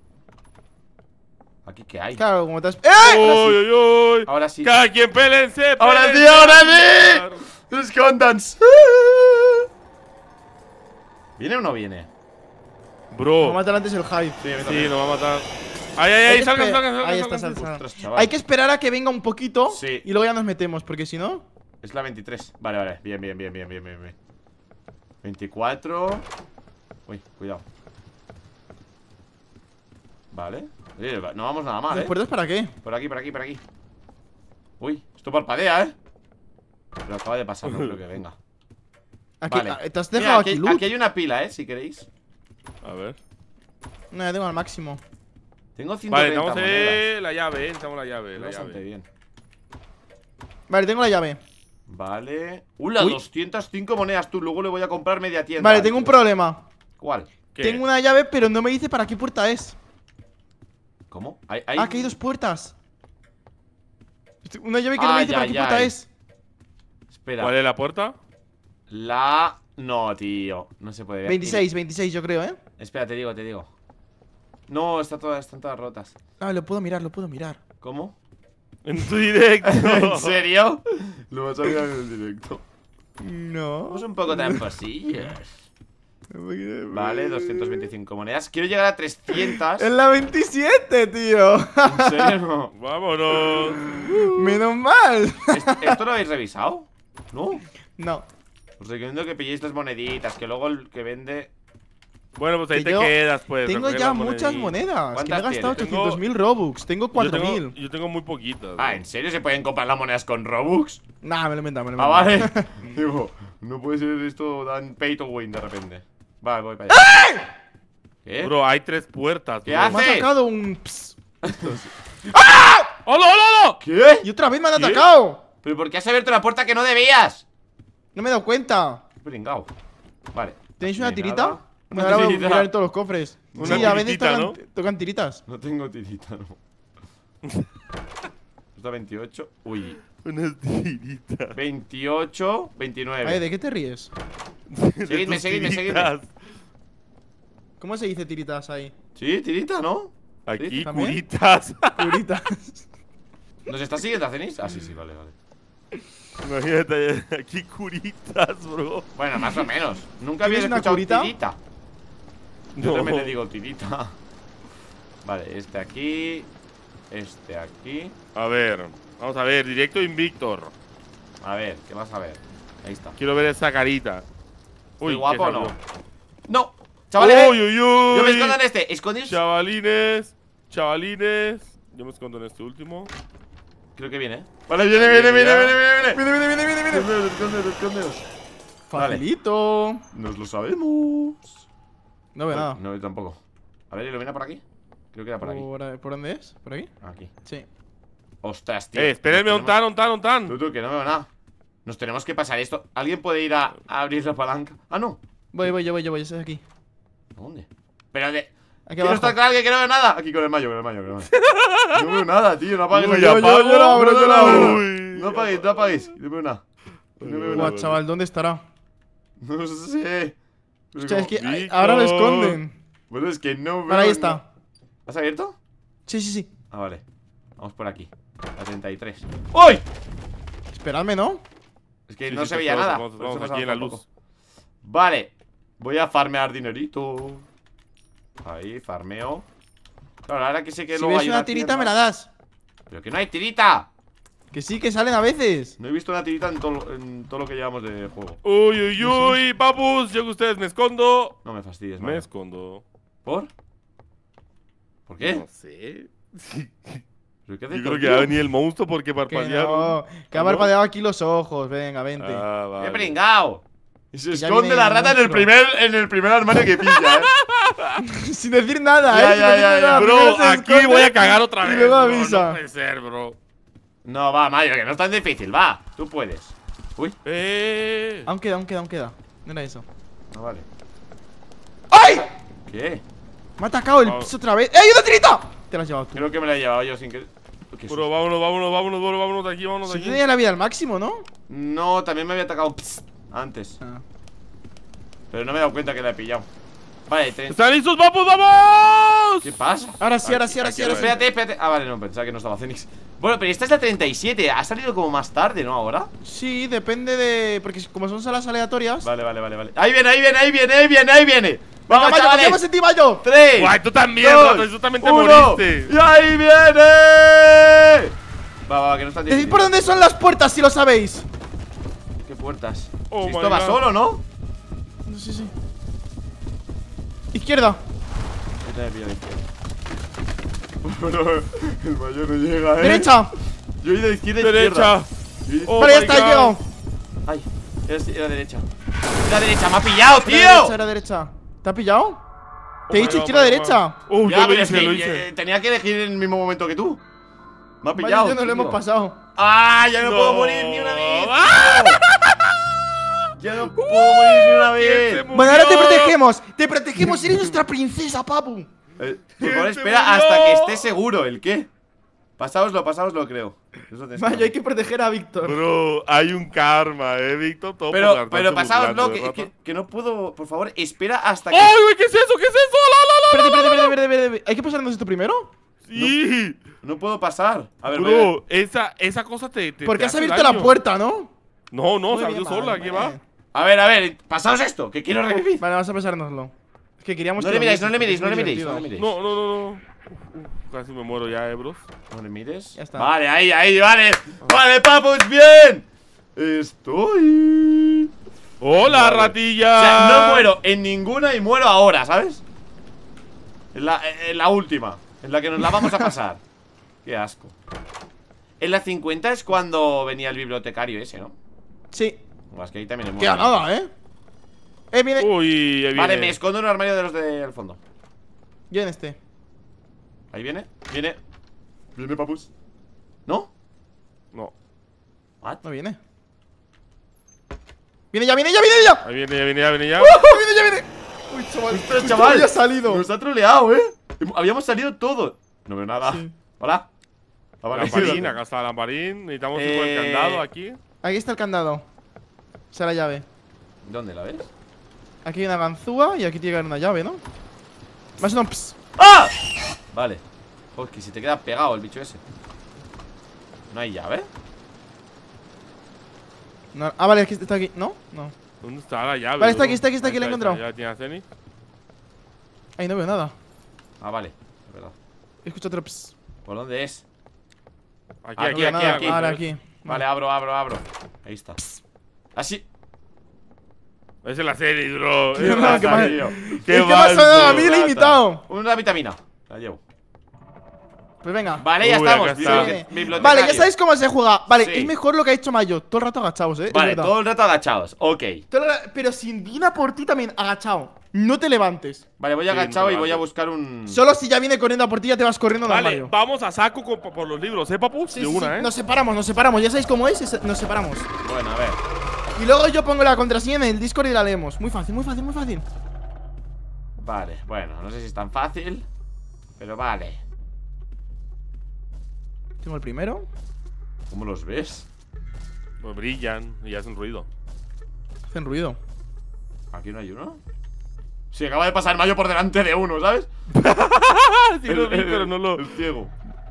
¿Aquí qué hay? Claro, como te has. ¡Eh! ¡Uy, uy, uy! Ahora sí. ¡Cada quien pélense! ¡Ahora sí, pélense! ahora sí! ¡Escóndanse! ¿Viene o no viene? Vamos a Bro. matar antes el hype. Sí, nos va a matar. ¡Ay, ay, Hay ay! que ¡Salgan, esper- salgan, salgan! Ahí está, salgan. sal, sal. Ostras, chaval. Hay que esperar a que venga un poquito. Sí. Y luego ya nos metemos, porque si no. Es la veintitrés. Vale, vale. Bien, bien, bien, bien, bien, bien, bien. veinticuatro. Uy, cuidado. Vale. Oye, no vamos nada mal, ¿Las ¿eh? puertas para qué? Por aquí, por aquí, por aquí. Uy, esto parpadea, ¿eh? Pero acaba de pasar, no creo que venga. Aquí, Vale. ah, ¿te has Mira, dejado aquí, aquí, loot? aquí hay una pila, ¿eh? Si queréis. A ver. No, ya tengo al máximo. Tengo ciento Vale, treinta necesitamos monedas. eh, la llave, eh. Necesitamos la llave, la Bastante llave. bien. Vale, tengo la llave. Vale. ¡Ula! Uy. doscientas cinco monedas tú. Luego le voy a comprar media tienda. Vale, tengo un problema. ¿Cuál? ¿Qué? Tengo una llave, pero no me dice para qué puerta es. ¿Cómo? ¿Hay, hay... Ah, que hay dos puertas. Una llave que no Ay, me dice para ay, qué puerta ay. es. Espera. ¿Cuál es la puerta? La... No, tío. No se puede ver. veintiséis, veintiséis yo creo, ¿eh? Espera, te digo, te digo. No, está todas, están todas rotas. Ah, lo puedo mirar, lo puedo mirar. ¿Cómo? En tu directo. ¿En serio? Lo vas a mirar en el directo. No. Vamos un poco tramposillos. Vale, doscientas veinticinco monedas. Quiero llegar a trescientas. Es la veintisiete, tío. ¿En serio no? Vámonos. Menos mal. ¿Esto, esto lo habéis revisado? ¿No? No. Os recomiendo que pilléis las moneditas, que luego el que vende... Bueno, pues ahí Que te yo quedas, pues. Tengo recoger ya las muchas moneditas. monedas. Que me he ¿Cuántas gastado tienes? ochocientos mil Robux. Tengo cuatro Yo mil. tengo, yo tengo muy poquitas. Ah, ¿no? ¿en serio se pueden comprar las monedas con Robux? Nah, me lo he inventado, me lo he Ah, inventado. vale. Digo, no puede ser esto tan pay to win de repente. Vale, voy para allá. ¿Qué? Bro, hay tres puertas. ¿Qué bro. haces? Me ha sacado un. Ps. ¡Hola, hola, hola! ¿Qué? Y otra vez me han ¿Qué? atacado. ¿Pero por qué has abierto la puerta que no debías? No me he dado cuenta. Pringao. Vale. ¿Tenéis No una hay tirita? nada. Una Ahora voy a tirita. mirar en todos los cofres. Una Sí, a veces tiritita, tocan, ¿no? tocan tiritas. No tengo tirita, no. Está veintiocho. Uy. Unas tiritas. veintiocho, A veintinueve. ver, ¿de qué te ríes? De Seguidme, tus seguidme, tiritas. ¿Cómo se dice tiritas ahí? Sí, tirita, ¿no? Aquí, ¿También? curitas. Curitas. ¿Nos está siguiendo a Cenis? Ah, sí, sí, vale, vale. Imagínate, aquí curitas, bro. Bueno, más o menos. Nunca había ¿Tienes una escuchado curita? tirita. Yo No. también le digo tirita. Vale, este aquí. Este aquí. A ver, vamos a ver, directo Invictor. A ver, ¿qué vas a ver? Ahí está. Quiero ver esa carita. ¿Estoy ¿qué guapo o no? salió? ¡No! ¡Chavales! ¡Uy, uy, uy! Yo me escondo en este. ¿Escondéis? Chavalines, chavalines. Yo me escondo en este último. Creo que viene. Vale, viene, viene, viene, Ya. viene, viene, viene. Viene, viene, viene, viene, viene. Escondeos, escondeos, escondeos. Vale. Facilito. Nos lo sabemos. No veo nada. No, yo tampoco. A ver, ¿ilumina por aquí? Creo que era por aquí. ¿Por, ¿Por dónde es? ¿Por aquí? Aquí. Sí. Ostras, tío. Eh, espérenme, Nos un tan, un tan, un tan. Tú, tú, que no veo nada. Nos tenemos que pasar esto. ¿Alguien puede ir a, a abrir la palanca? Ah, no. Voy, voy, yo voy, yo voy. Estoy aquí. ¿Dónde? Pero de. Aquí Que no abajo. está claro que no veo nada. Aquí con el mayo, con el mayo, con el mayo. No veo nada, tío. No apagues. Uy, Yo- apago. yo- yo lo abro, No, yo lo no, abro. no, Uy. No apaguéis, no apaguéis. No veo nada. No veo Buah, nada. chaval, ¿dónde estará? No sé. Pero Hostia, es como- que a- Victor. ahora lo esconden. Bueno, es que no veo. Vale, ahí está. no- ¿Has abierto? Sí, sí, sí. Ah, vale. Vamos por aquí. A treinta y tres. ¡Uy! Esperadme, ¿no? Es que Sí, no sí, se pues veía todos nada. Vamos, por eso vamos nos aquí en la avanza un luz. poco. Vale. Voy a farmear dinerito. Ahí, farmeo. Claro, ahora que sé que Si luego ves hay una tirita, tienda- me la das. Pero que no hay tirita. Que sí, que salen a veces. No he visto una tirita en todo, lo- en todo lo que llevamos de juego. Uy, uy, uy, papus. Yo que ustedes me escondo. No me fastidies, Me man. escondo. ¿Por? ¿Por qué? No sé. ¿Pero qué hace Yo todo, creo que tío? va a venir el monstruo porque Que parpadearon. no, que ha ¿No? parpadeado aquí los ojos. Venga, vente. Ah, ¡Qué vale. pringao! Y se Que ya esconde viene la el rata en el, monstruo. primer, en el primer armario que pilla, ¿eh? Sin decir nada, Ya, eh. sin ya, decir ya, nada. ya. Bro, Primero se aquí esconde voy a cagar otra y vez. luego bro, avisa. No puede ser, bro. No, va, Mayo, que no es tan difícil, va. Tú puedes. Uy, Eh. Aún queda, aún queda, aún queda. No era eso. no vale. ¡Ay! ¿Qué? Me ha atacado el Vamos. piso otra vez. ¡Ey, una tirita! Te la has llevado tú. Creo que me la he llevado yo sin que... ¿Qué Bro, vámonos, vámonos, vámonos, bro, vámonos de aquí, vámonos Si de tú aquí. tenías la vida al máximo, ¿no? No, también me había atacado pss, antes. Ah. Pero no me he dado cuenta que la he pillado. Vale, te... ¿Están listos, papus, vamos? ¿Qué pasa? Ahora sí, ahora sí, ahora Aquí, sí, ahora aquí, sí. Espérate, espérate. Ah, vale, no, pensaba que no estaba Cenix. Bueno, pero esta es la treinta y siete. Ha salido como más tarde, ¿no? Ahora. Sí, depende de. Porque como son salas aleatorias. Vale, vale, vale, vale. Ahí viene, ahí viene, ahí viene, ahí viene, ahí viene. Vamos, Mayo, chavales. confiamos en ti, Mayo. Tres. Guay, tú también, dos, rato, tú también te uno. moriste. ¡Y ahí viene! Va, va, va, que no están Decid por dónde son las puertas si lo sabéis. ¿Qué puertas? Oh Si my esto va God. solo, ¿no? No sé si. Izquierda. Yo también pillo la izquierda. Bueno, el mayor no llega, ¿eh? Derecha. Yo he ido de izquierda a Derecha. izquierda. Yo he ido- Oh vale, ya my está, he God. llegado. Ay, era, era derecha. Era derecha, me ha pillado, Era tío. derecha, era derecha. ¿Te ha pillado? Te he Oh my dicho God, izquierda, oh my derecha. God. Uh, Ya, yo lo pero es hice, que, lo eh, hice. tenía que elegir en el mismo momento que tú. Me ha Mayo pillado. y yo no lo tío. hemos pasado. ¡Ah! Ya no, No. puedo morir ni una vez. ¡Ah! Ya no puedo morir ni una ¿Quién se vez. murió? Bueno, ahora te protegemos. Te protegemos. Eres nuestra princesa, papu. Eh, por favor, se espera murió? hasta que esté seguro. ¿El qué? Pasáoslo, pasáoslo, creo. Eso te Mayo, hay que proteger a Víctor. Bro, hay un karma, eh, Víctor. Todo por Pero, darte pero tu pasáoslo, burlando, que, de que, rata. que no puedo. Por favor, espera hasta que. ¡Ay, güey! ¿Qué es eso? ¿Qué es eso? ¡La, la, Espérate, espérate, espérate, espérate, espérate. ¿Hay que pasarnos esto primero? la! Sí. No puedo pasar. A ver, voy a- Bro, esa, esa cosa te. te Porque te has hace abierto daño. la puerta, ¿no? No, no, Muy se abrió bien, sola. vale, ¿Qué vale. va? A ver, a ver, pasaos esto, que quiero revivir. Vale, vamos a pasárnoslo. Es que queríamos No que le lo miréis, no le vieseis, miréis, no le porque es miréis, no le muy miréis. No, no, no, no. Uf, uf, casi me muero ya, eh, bros. No le mires. Ya está. Vale, ahí, ahí, vale. Vale, papus, bien. Estoy. ¡Hola, Vale. ratilla! O sea, no muero en ninguna y muero ahora, ¿sabes? En la, en la última, en la que nos la vamos a pasar. Qué asco. En la cincuenta es cuando venía el bibliotecario ese, ¿no? Sí. Más que ahí también hemos Queda venido. nada, ¿eh? Eh, viene. Uy, ahí Vale, viene. me escondo en un armario de los del fondo. Yo en este. Ahí viene, viene. Viene, papus. ¿No? No. ¿What? No viene. Viene ya, viene ya, viene ya. Ahí viene, ya viene, ya viene, ya. Viene ya, viene. Uy, chaval. Ostras, justo chaval. había salido. Nos ha troleado, ¿eh? Habíamos salido todos. No veo nada. Sí. Hola. Ah, vale. Lamparín, acá está la lamparín. Necesitamos ir por el Eh. candado aquí. Aquí está el candado. Esa es la llave. ¿Dónde la ves? Aquí hay una ganzúa y aquí tiene que haber una llave, ¿no? Más no. Ps. ¡Ah! Vale. Joder, que se te queda pegado el bicho ese. ¿No hay llave? No, ah, vale, es que está aquí. ¿No? No. ¿Dónde está la llave? Vale, está bro? aquí, está aquí, está aquí, Ahí la he encontrado. Ya tiene a Zenith. Ahí no veo nada. Ah, vale. Es verdad. Escucho otro. Ps. ¿Por dónde es? Aquí, Ah, aquí, no aquí, veo nada. aquí, aquí. aquí. Ahora aquí. Vale, abro, abro, abro. Ahí está. Así. Esa es la serie, bro. Qué Es mal, la qué mal. serie. tío. Qué ¿Qué pasa? mal, A mí bro. le he invitado. Una vitamina. La llevo. Pues venga. Vale, ya Uy, estamos. acá está. Bibli- bibliotecario. Vale, ya sabéis cómo se juega. Vale, Sí. es mejor lo que ha hecho Mayo. Todo el rato agachados, eh. Es Vale, verdad. todo el rato agachados. Ok. Todo el ra- Pero si viene a por ti también, agachado. No te levantes. Vale, voy Sí, agachado no y voy a antes. buscar un. Solo si ya viene corriendo a por ti, ya te vas corriendo al Vale, armario. vamos a saco con- por los libros, ¿eh, papu? Sí, de sí, una, sí. ¿eh? Nos separamos, nos separamos. Ya sabéis cómo es, es- nos separamos. Bueno, a ver. Y luego yo pongo la contraseña en el Discord y la leemos. Muy fácil, muy fácil, muy fácil. Vale, bueno, no sé si es tan fácil. Pero vale. Tengo el primero. ¿Cómo los ves? Pues brillan y hacen ruido. Hacen ruido. ¿Aquí no hay uno? Sí, acaba de pasar Mayo por delante de uno, ¿sabes? Ah, sí lo vi, El- pero no lo. El ciego.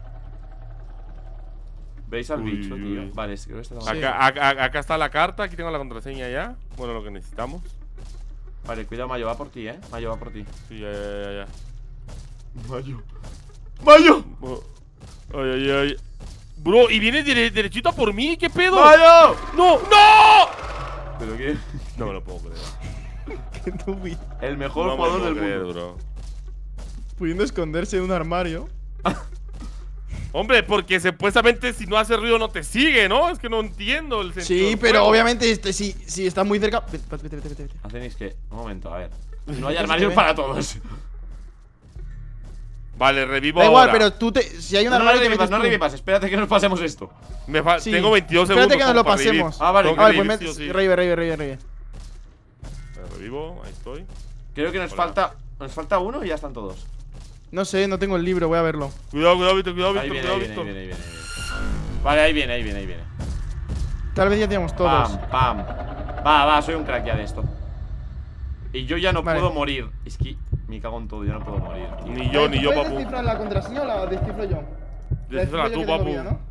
¿Veis al Uy, bicho, uy, tío? uy. Vale, es que creo que está Sí. Acá, acá, acá está la carta, aquí tengo la contraseña ya. Bueno, lo que necesitamos. Vale, cuidado, Mayo, va por ti, ¿eh? Mayo, va por ti. Sí, ya, ya, ya, ya. Mayo. ¡Mayo! Oh, Ay, ay, ay. Bro, y viene dere- derechito a por mí, ¿qué pedo? ¡Mayo! ¡No! ¡No! ¿Pero qué? No me lo puedo creer. Qué tubi. El mejor No me lo jugador puedo del creer, mundo. bro. Pudiendo esconderse en un armario. Hombre, porque supuestamente si no hace ruido no te sigue, ¿no? Es que no entiendo el sentido Sí, del pero juego. obviamente este, si, si está muy cerca. Vete, vete, vete, vete, vete. Hacéis que. Un momento, a ver. No hay ¿Qué se armarios ve? para todos. Vale, revivo Da igual, ahora. pero tú te. Si hay un No, no, no armario, te revivas, metes no tú. revivas. Espérate que nos pasemos esto. Me fa- Sí. Tengo veintidós Espérate segundos. que nos como lo para revivir. Ah, pasemos. vale. Tengo que Vale, pues revivir, me. sí o sí. Revive, revive, revive, revive. Me revivo, ahí estoy. Creo que nos Hola. falta. Nos falta uno y ya están todos. No sé, no tengo el libro, voy a verlo. Cuidado, cuidado, Víctor, cuidado, Ahí Víctor, viene, ahí cuidado, viene, ahí Víctor. viene, ahí viene, ahí viene. Vale, ahí viene, ahí viene, ahí viene. Tal vez ya tenemos todos. Pam, pam. Va, va, soy un crack ya de esto. Y yo ya no Vale. puedo morir. Es que me cago en todo, yo no puedo morir, tío. Ni yo, ni yo, ¿Puedes papu. descifrar la contraseña o la descifro yo? La Descifra descifro yo tú, que tengo papu. vida, ¿no?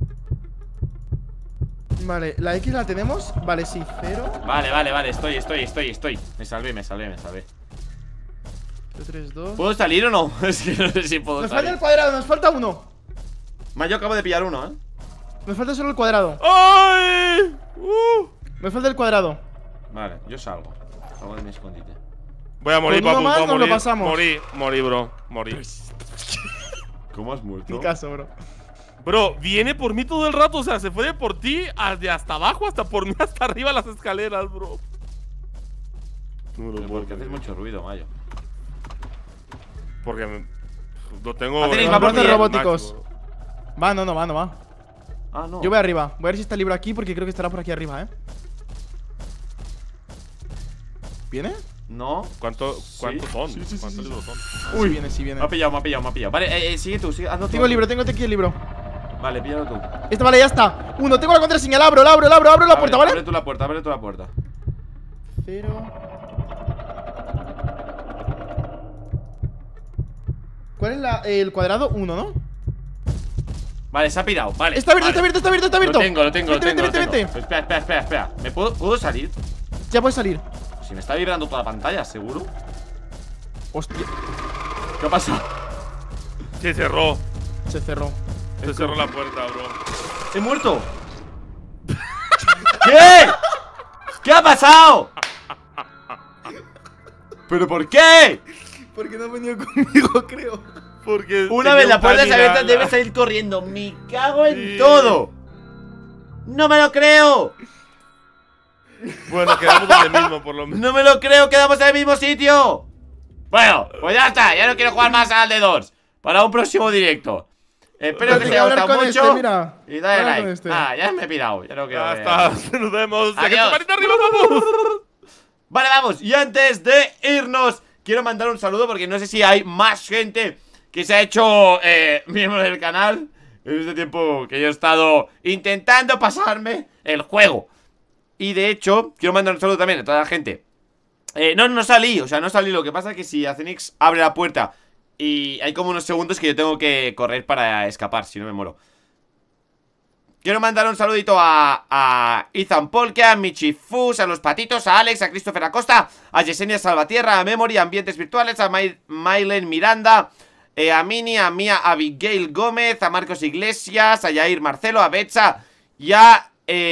Vale, la X la tenemos. Vale, sí, cero. Vale, vale, vale, estoy, estoy, estoy, estoy. Me salvé, me salvé, me salvé. tres, dos. ¿Puedo salir o no? Es que no sé si puedo Nos falta salir. el cuadrado, nos falta uno. Ma, yo acabo de pillar uno, ¿eh? Nos falta solo el cuadrado. ¡Ay! ¡Uh! Me falta el cuadrado. Vale, yo salgo. Salgo de mi escondite. Voy a morir, Con uno papu. más voy a nos lo morir. pasamos. Morí, morí, bro. Morí. ¿Cómo has muerto? Ni caso, bro. Bro, viene por mí todo el rato. O sea, se fue de por ti a- de hasta abajo hasta por mí hasta arriba las escaleras, bro. No lo Pero puedo porque haces creer. mucho ruido, Mayo. Porque me- lo tengo. Hacéis, en va por máximo, mí, ¿eh? robóticos. bro. Va, no, no va, no va. Ah, no. Yo voy arriba. Voy a ver si está el libro aquí porque creo que estará por aquí arriba, ¿eh? ¿Viene? No. ¿Cuánto, Sí. ¿Cuántos son? Sí, sí, sí, ¿Cuántos sí, libros son? Uy, viene, sí viene. Me ha pillado, me ha pillado, me ha pillado. Vale, eh, eh, sigue tú, sigue. Ah, no, Tengo el libro, tengo aquí el libro. Vale, píllalo tú. Este, vale, ya está. Uno, tengo la contraseña, la abro, la abro, la abro, abro la Abre- puerta, Abre ¿vale? tú la puerta, abre tú la puerta. Cero. ¿Cuál es la, el cuadrado? Uno, ¿no? Vale, se ha pirado, vale. Está abierto, vale. está abierto, está abierto, está abierto. Lo tengo, lo tengo, lo Vente, tengo, vente, lo vente, tengo. vente. Espera, espera, espera, espera. ¿Me puedo, puedo salir? Ya puedes salir. Si me está vibrando toda la pantalla, ¿seguro? Hostia, ¿Qué ha pasado? Se cerró. se cerró. Se cerró la puerta, bro. ¡He muerto! ¿Qué? ¿Qué ha pasado? ¿Pero por qué? Porque no ha venido conmigo, creo. Porque Una tenía vez la un puerta se timing abierta a- debe salir corriendo. Me cago en Sí. todo. ¡No me lo creo! Bueno, quedamos donde mismo, por lo menos. ¡No me lo creo! ¡Quedamos en el mismo sitio! Bueno, pues ya está. Ya no quiero jugar más al de Doors. Para un próximo directo. Espero que os Voy haya a hablar gustado con mucho. este, mira. Y Voy a dale hablar like. con este. Ah, ya me he pirado. Ya no quiero Ya ver. está, nos vemos. Deja Adiós. tu manita arriba, vamos. Vale, vamos. Y antes de irnos, quiero mandar un saludo porque no sé si hay más gente que se ha hecho eh, miembro del canal en este tiempo que yo he estado intentando pasarme el juego. Y de hecho, quiero mandar un saludo también a toda la gente. Eh, no, no salí, o sea, no salí. Lo que pasa es que si Acenix abre la puerta y hay como unos segundos que yo tengo que correr para escapar, si no me muero. Quiero mandar un saludito a, a Ethan Polka, a Michifus, a los patitos, a Alex, a Christopher Acosta, a Yesenia Salvatierra, a Memory, a Ambientes Virtuales, a My, Mylen Miranda, eh, a Mini, a Mía Abigail Gómez, a Marcos Iglesias, a Yair Marcelo, a Betsa y a,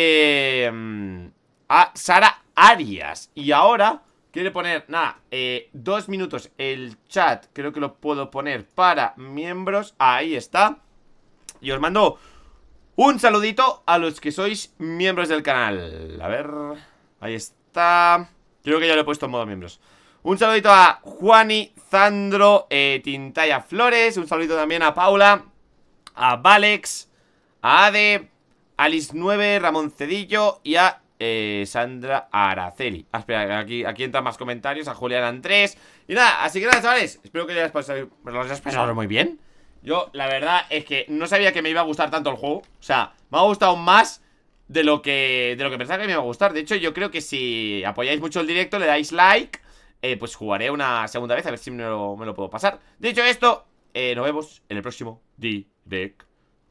eh, a Sara Arias. Y ahora quiere poner, nada, eh, dos minutos el chat, creo que lo puedo poner para miembros. Ahí está. Y os mando un saludito a los que sois miembros del canal. A ver, ahí está. Creo que ya lo he puesto en modo miembros. Un saludito a Juani, Zandro, eh, Tintaya Flores. Un saludito también a Paula, a Valex, a Ade, Alice nueve, Ramón Cedillo y a eh, Sandra Araceli. Ah, espera, aquí, aquí entran más comentarios. A Julián Andrés. Y nada, así que nada, chavales, espero que os hayáis pasado, os hayáis pasado muy bien. Yo, la verdad, es que no sabía que me iba a gustar tanto el juego. O sea, me ha gustado más de lo que de lo que pensaba que me iba a gustar. De hecho, yo creo que si apoyáis mucho el directo, le dais like, eh, pues jugaré una segunda vez, a ver si me lo, me lo puedo pasar. Dicho esto, eh, nos vemos en el próximo directo.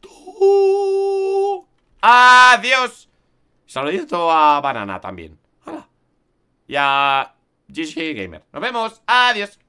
Adiós. Saludito a Banana también. Hola. Y a G G Gamer. Nos vemos. Adiós.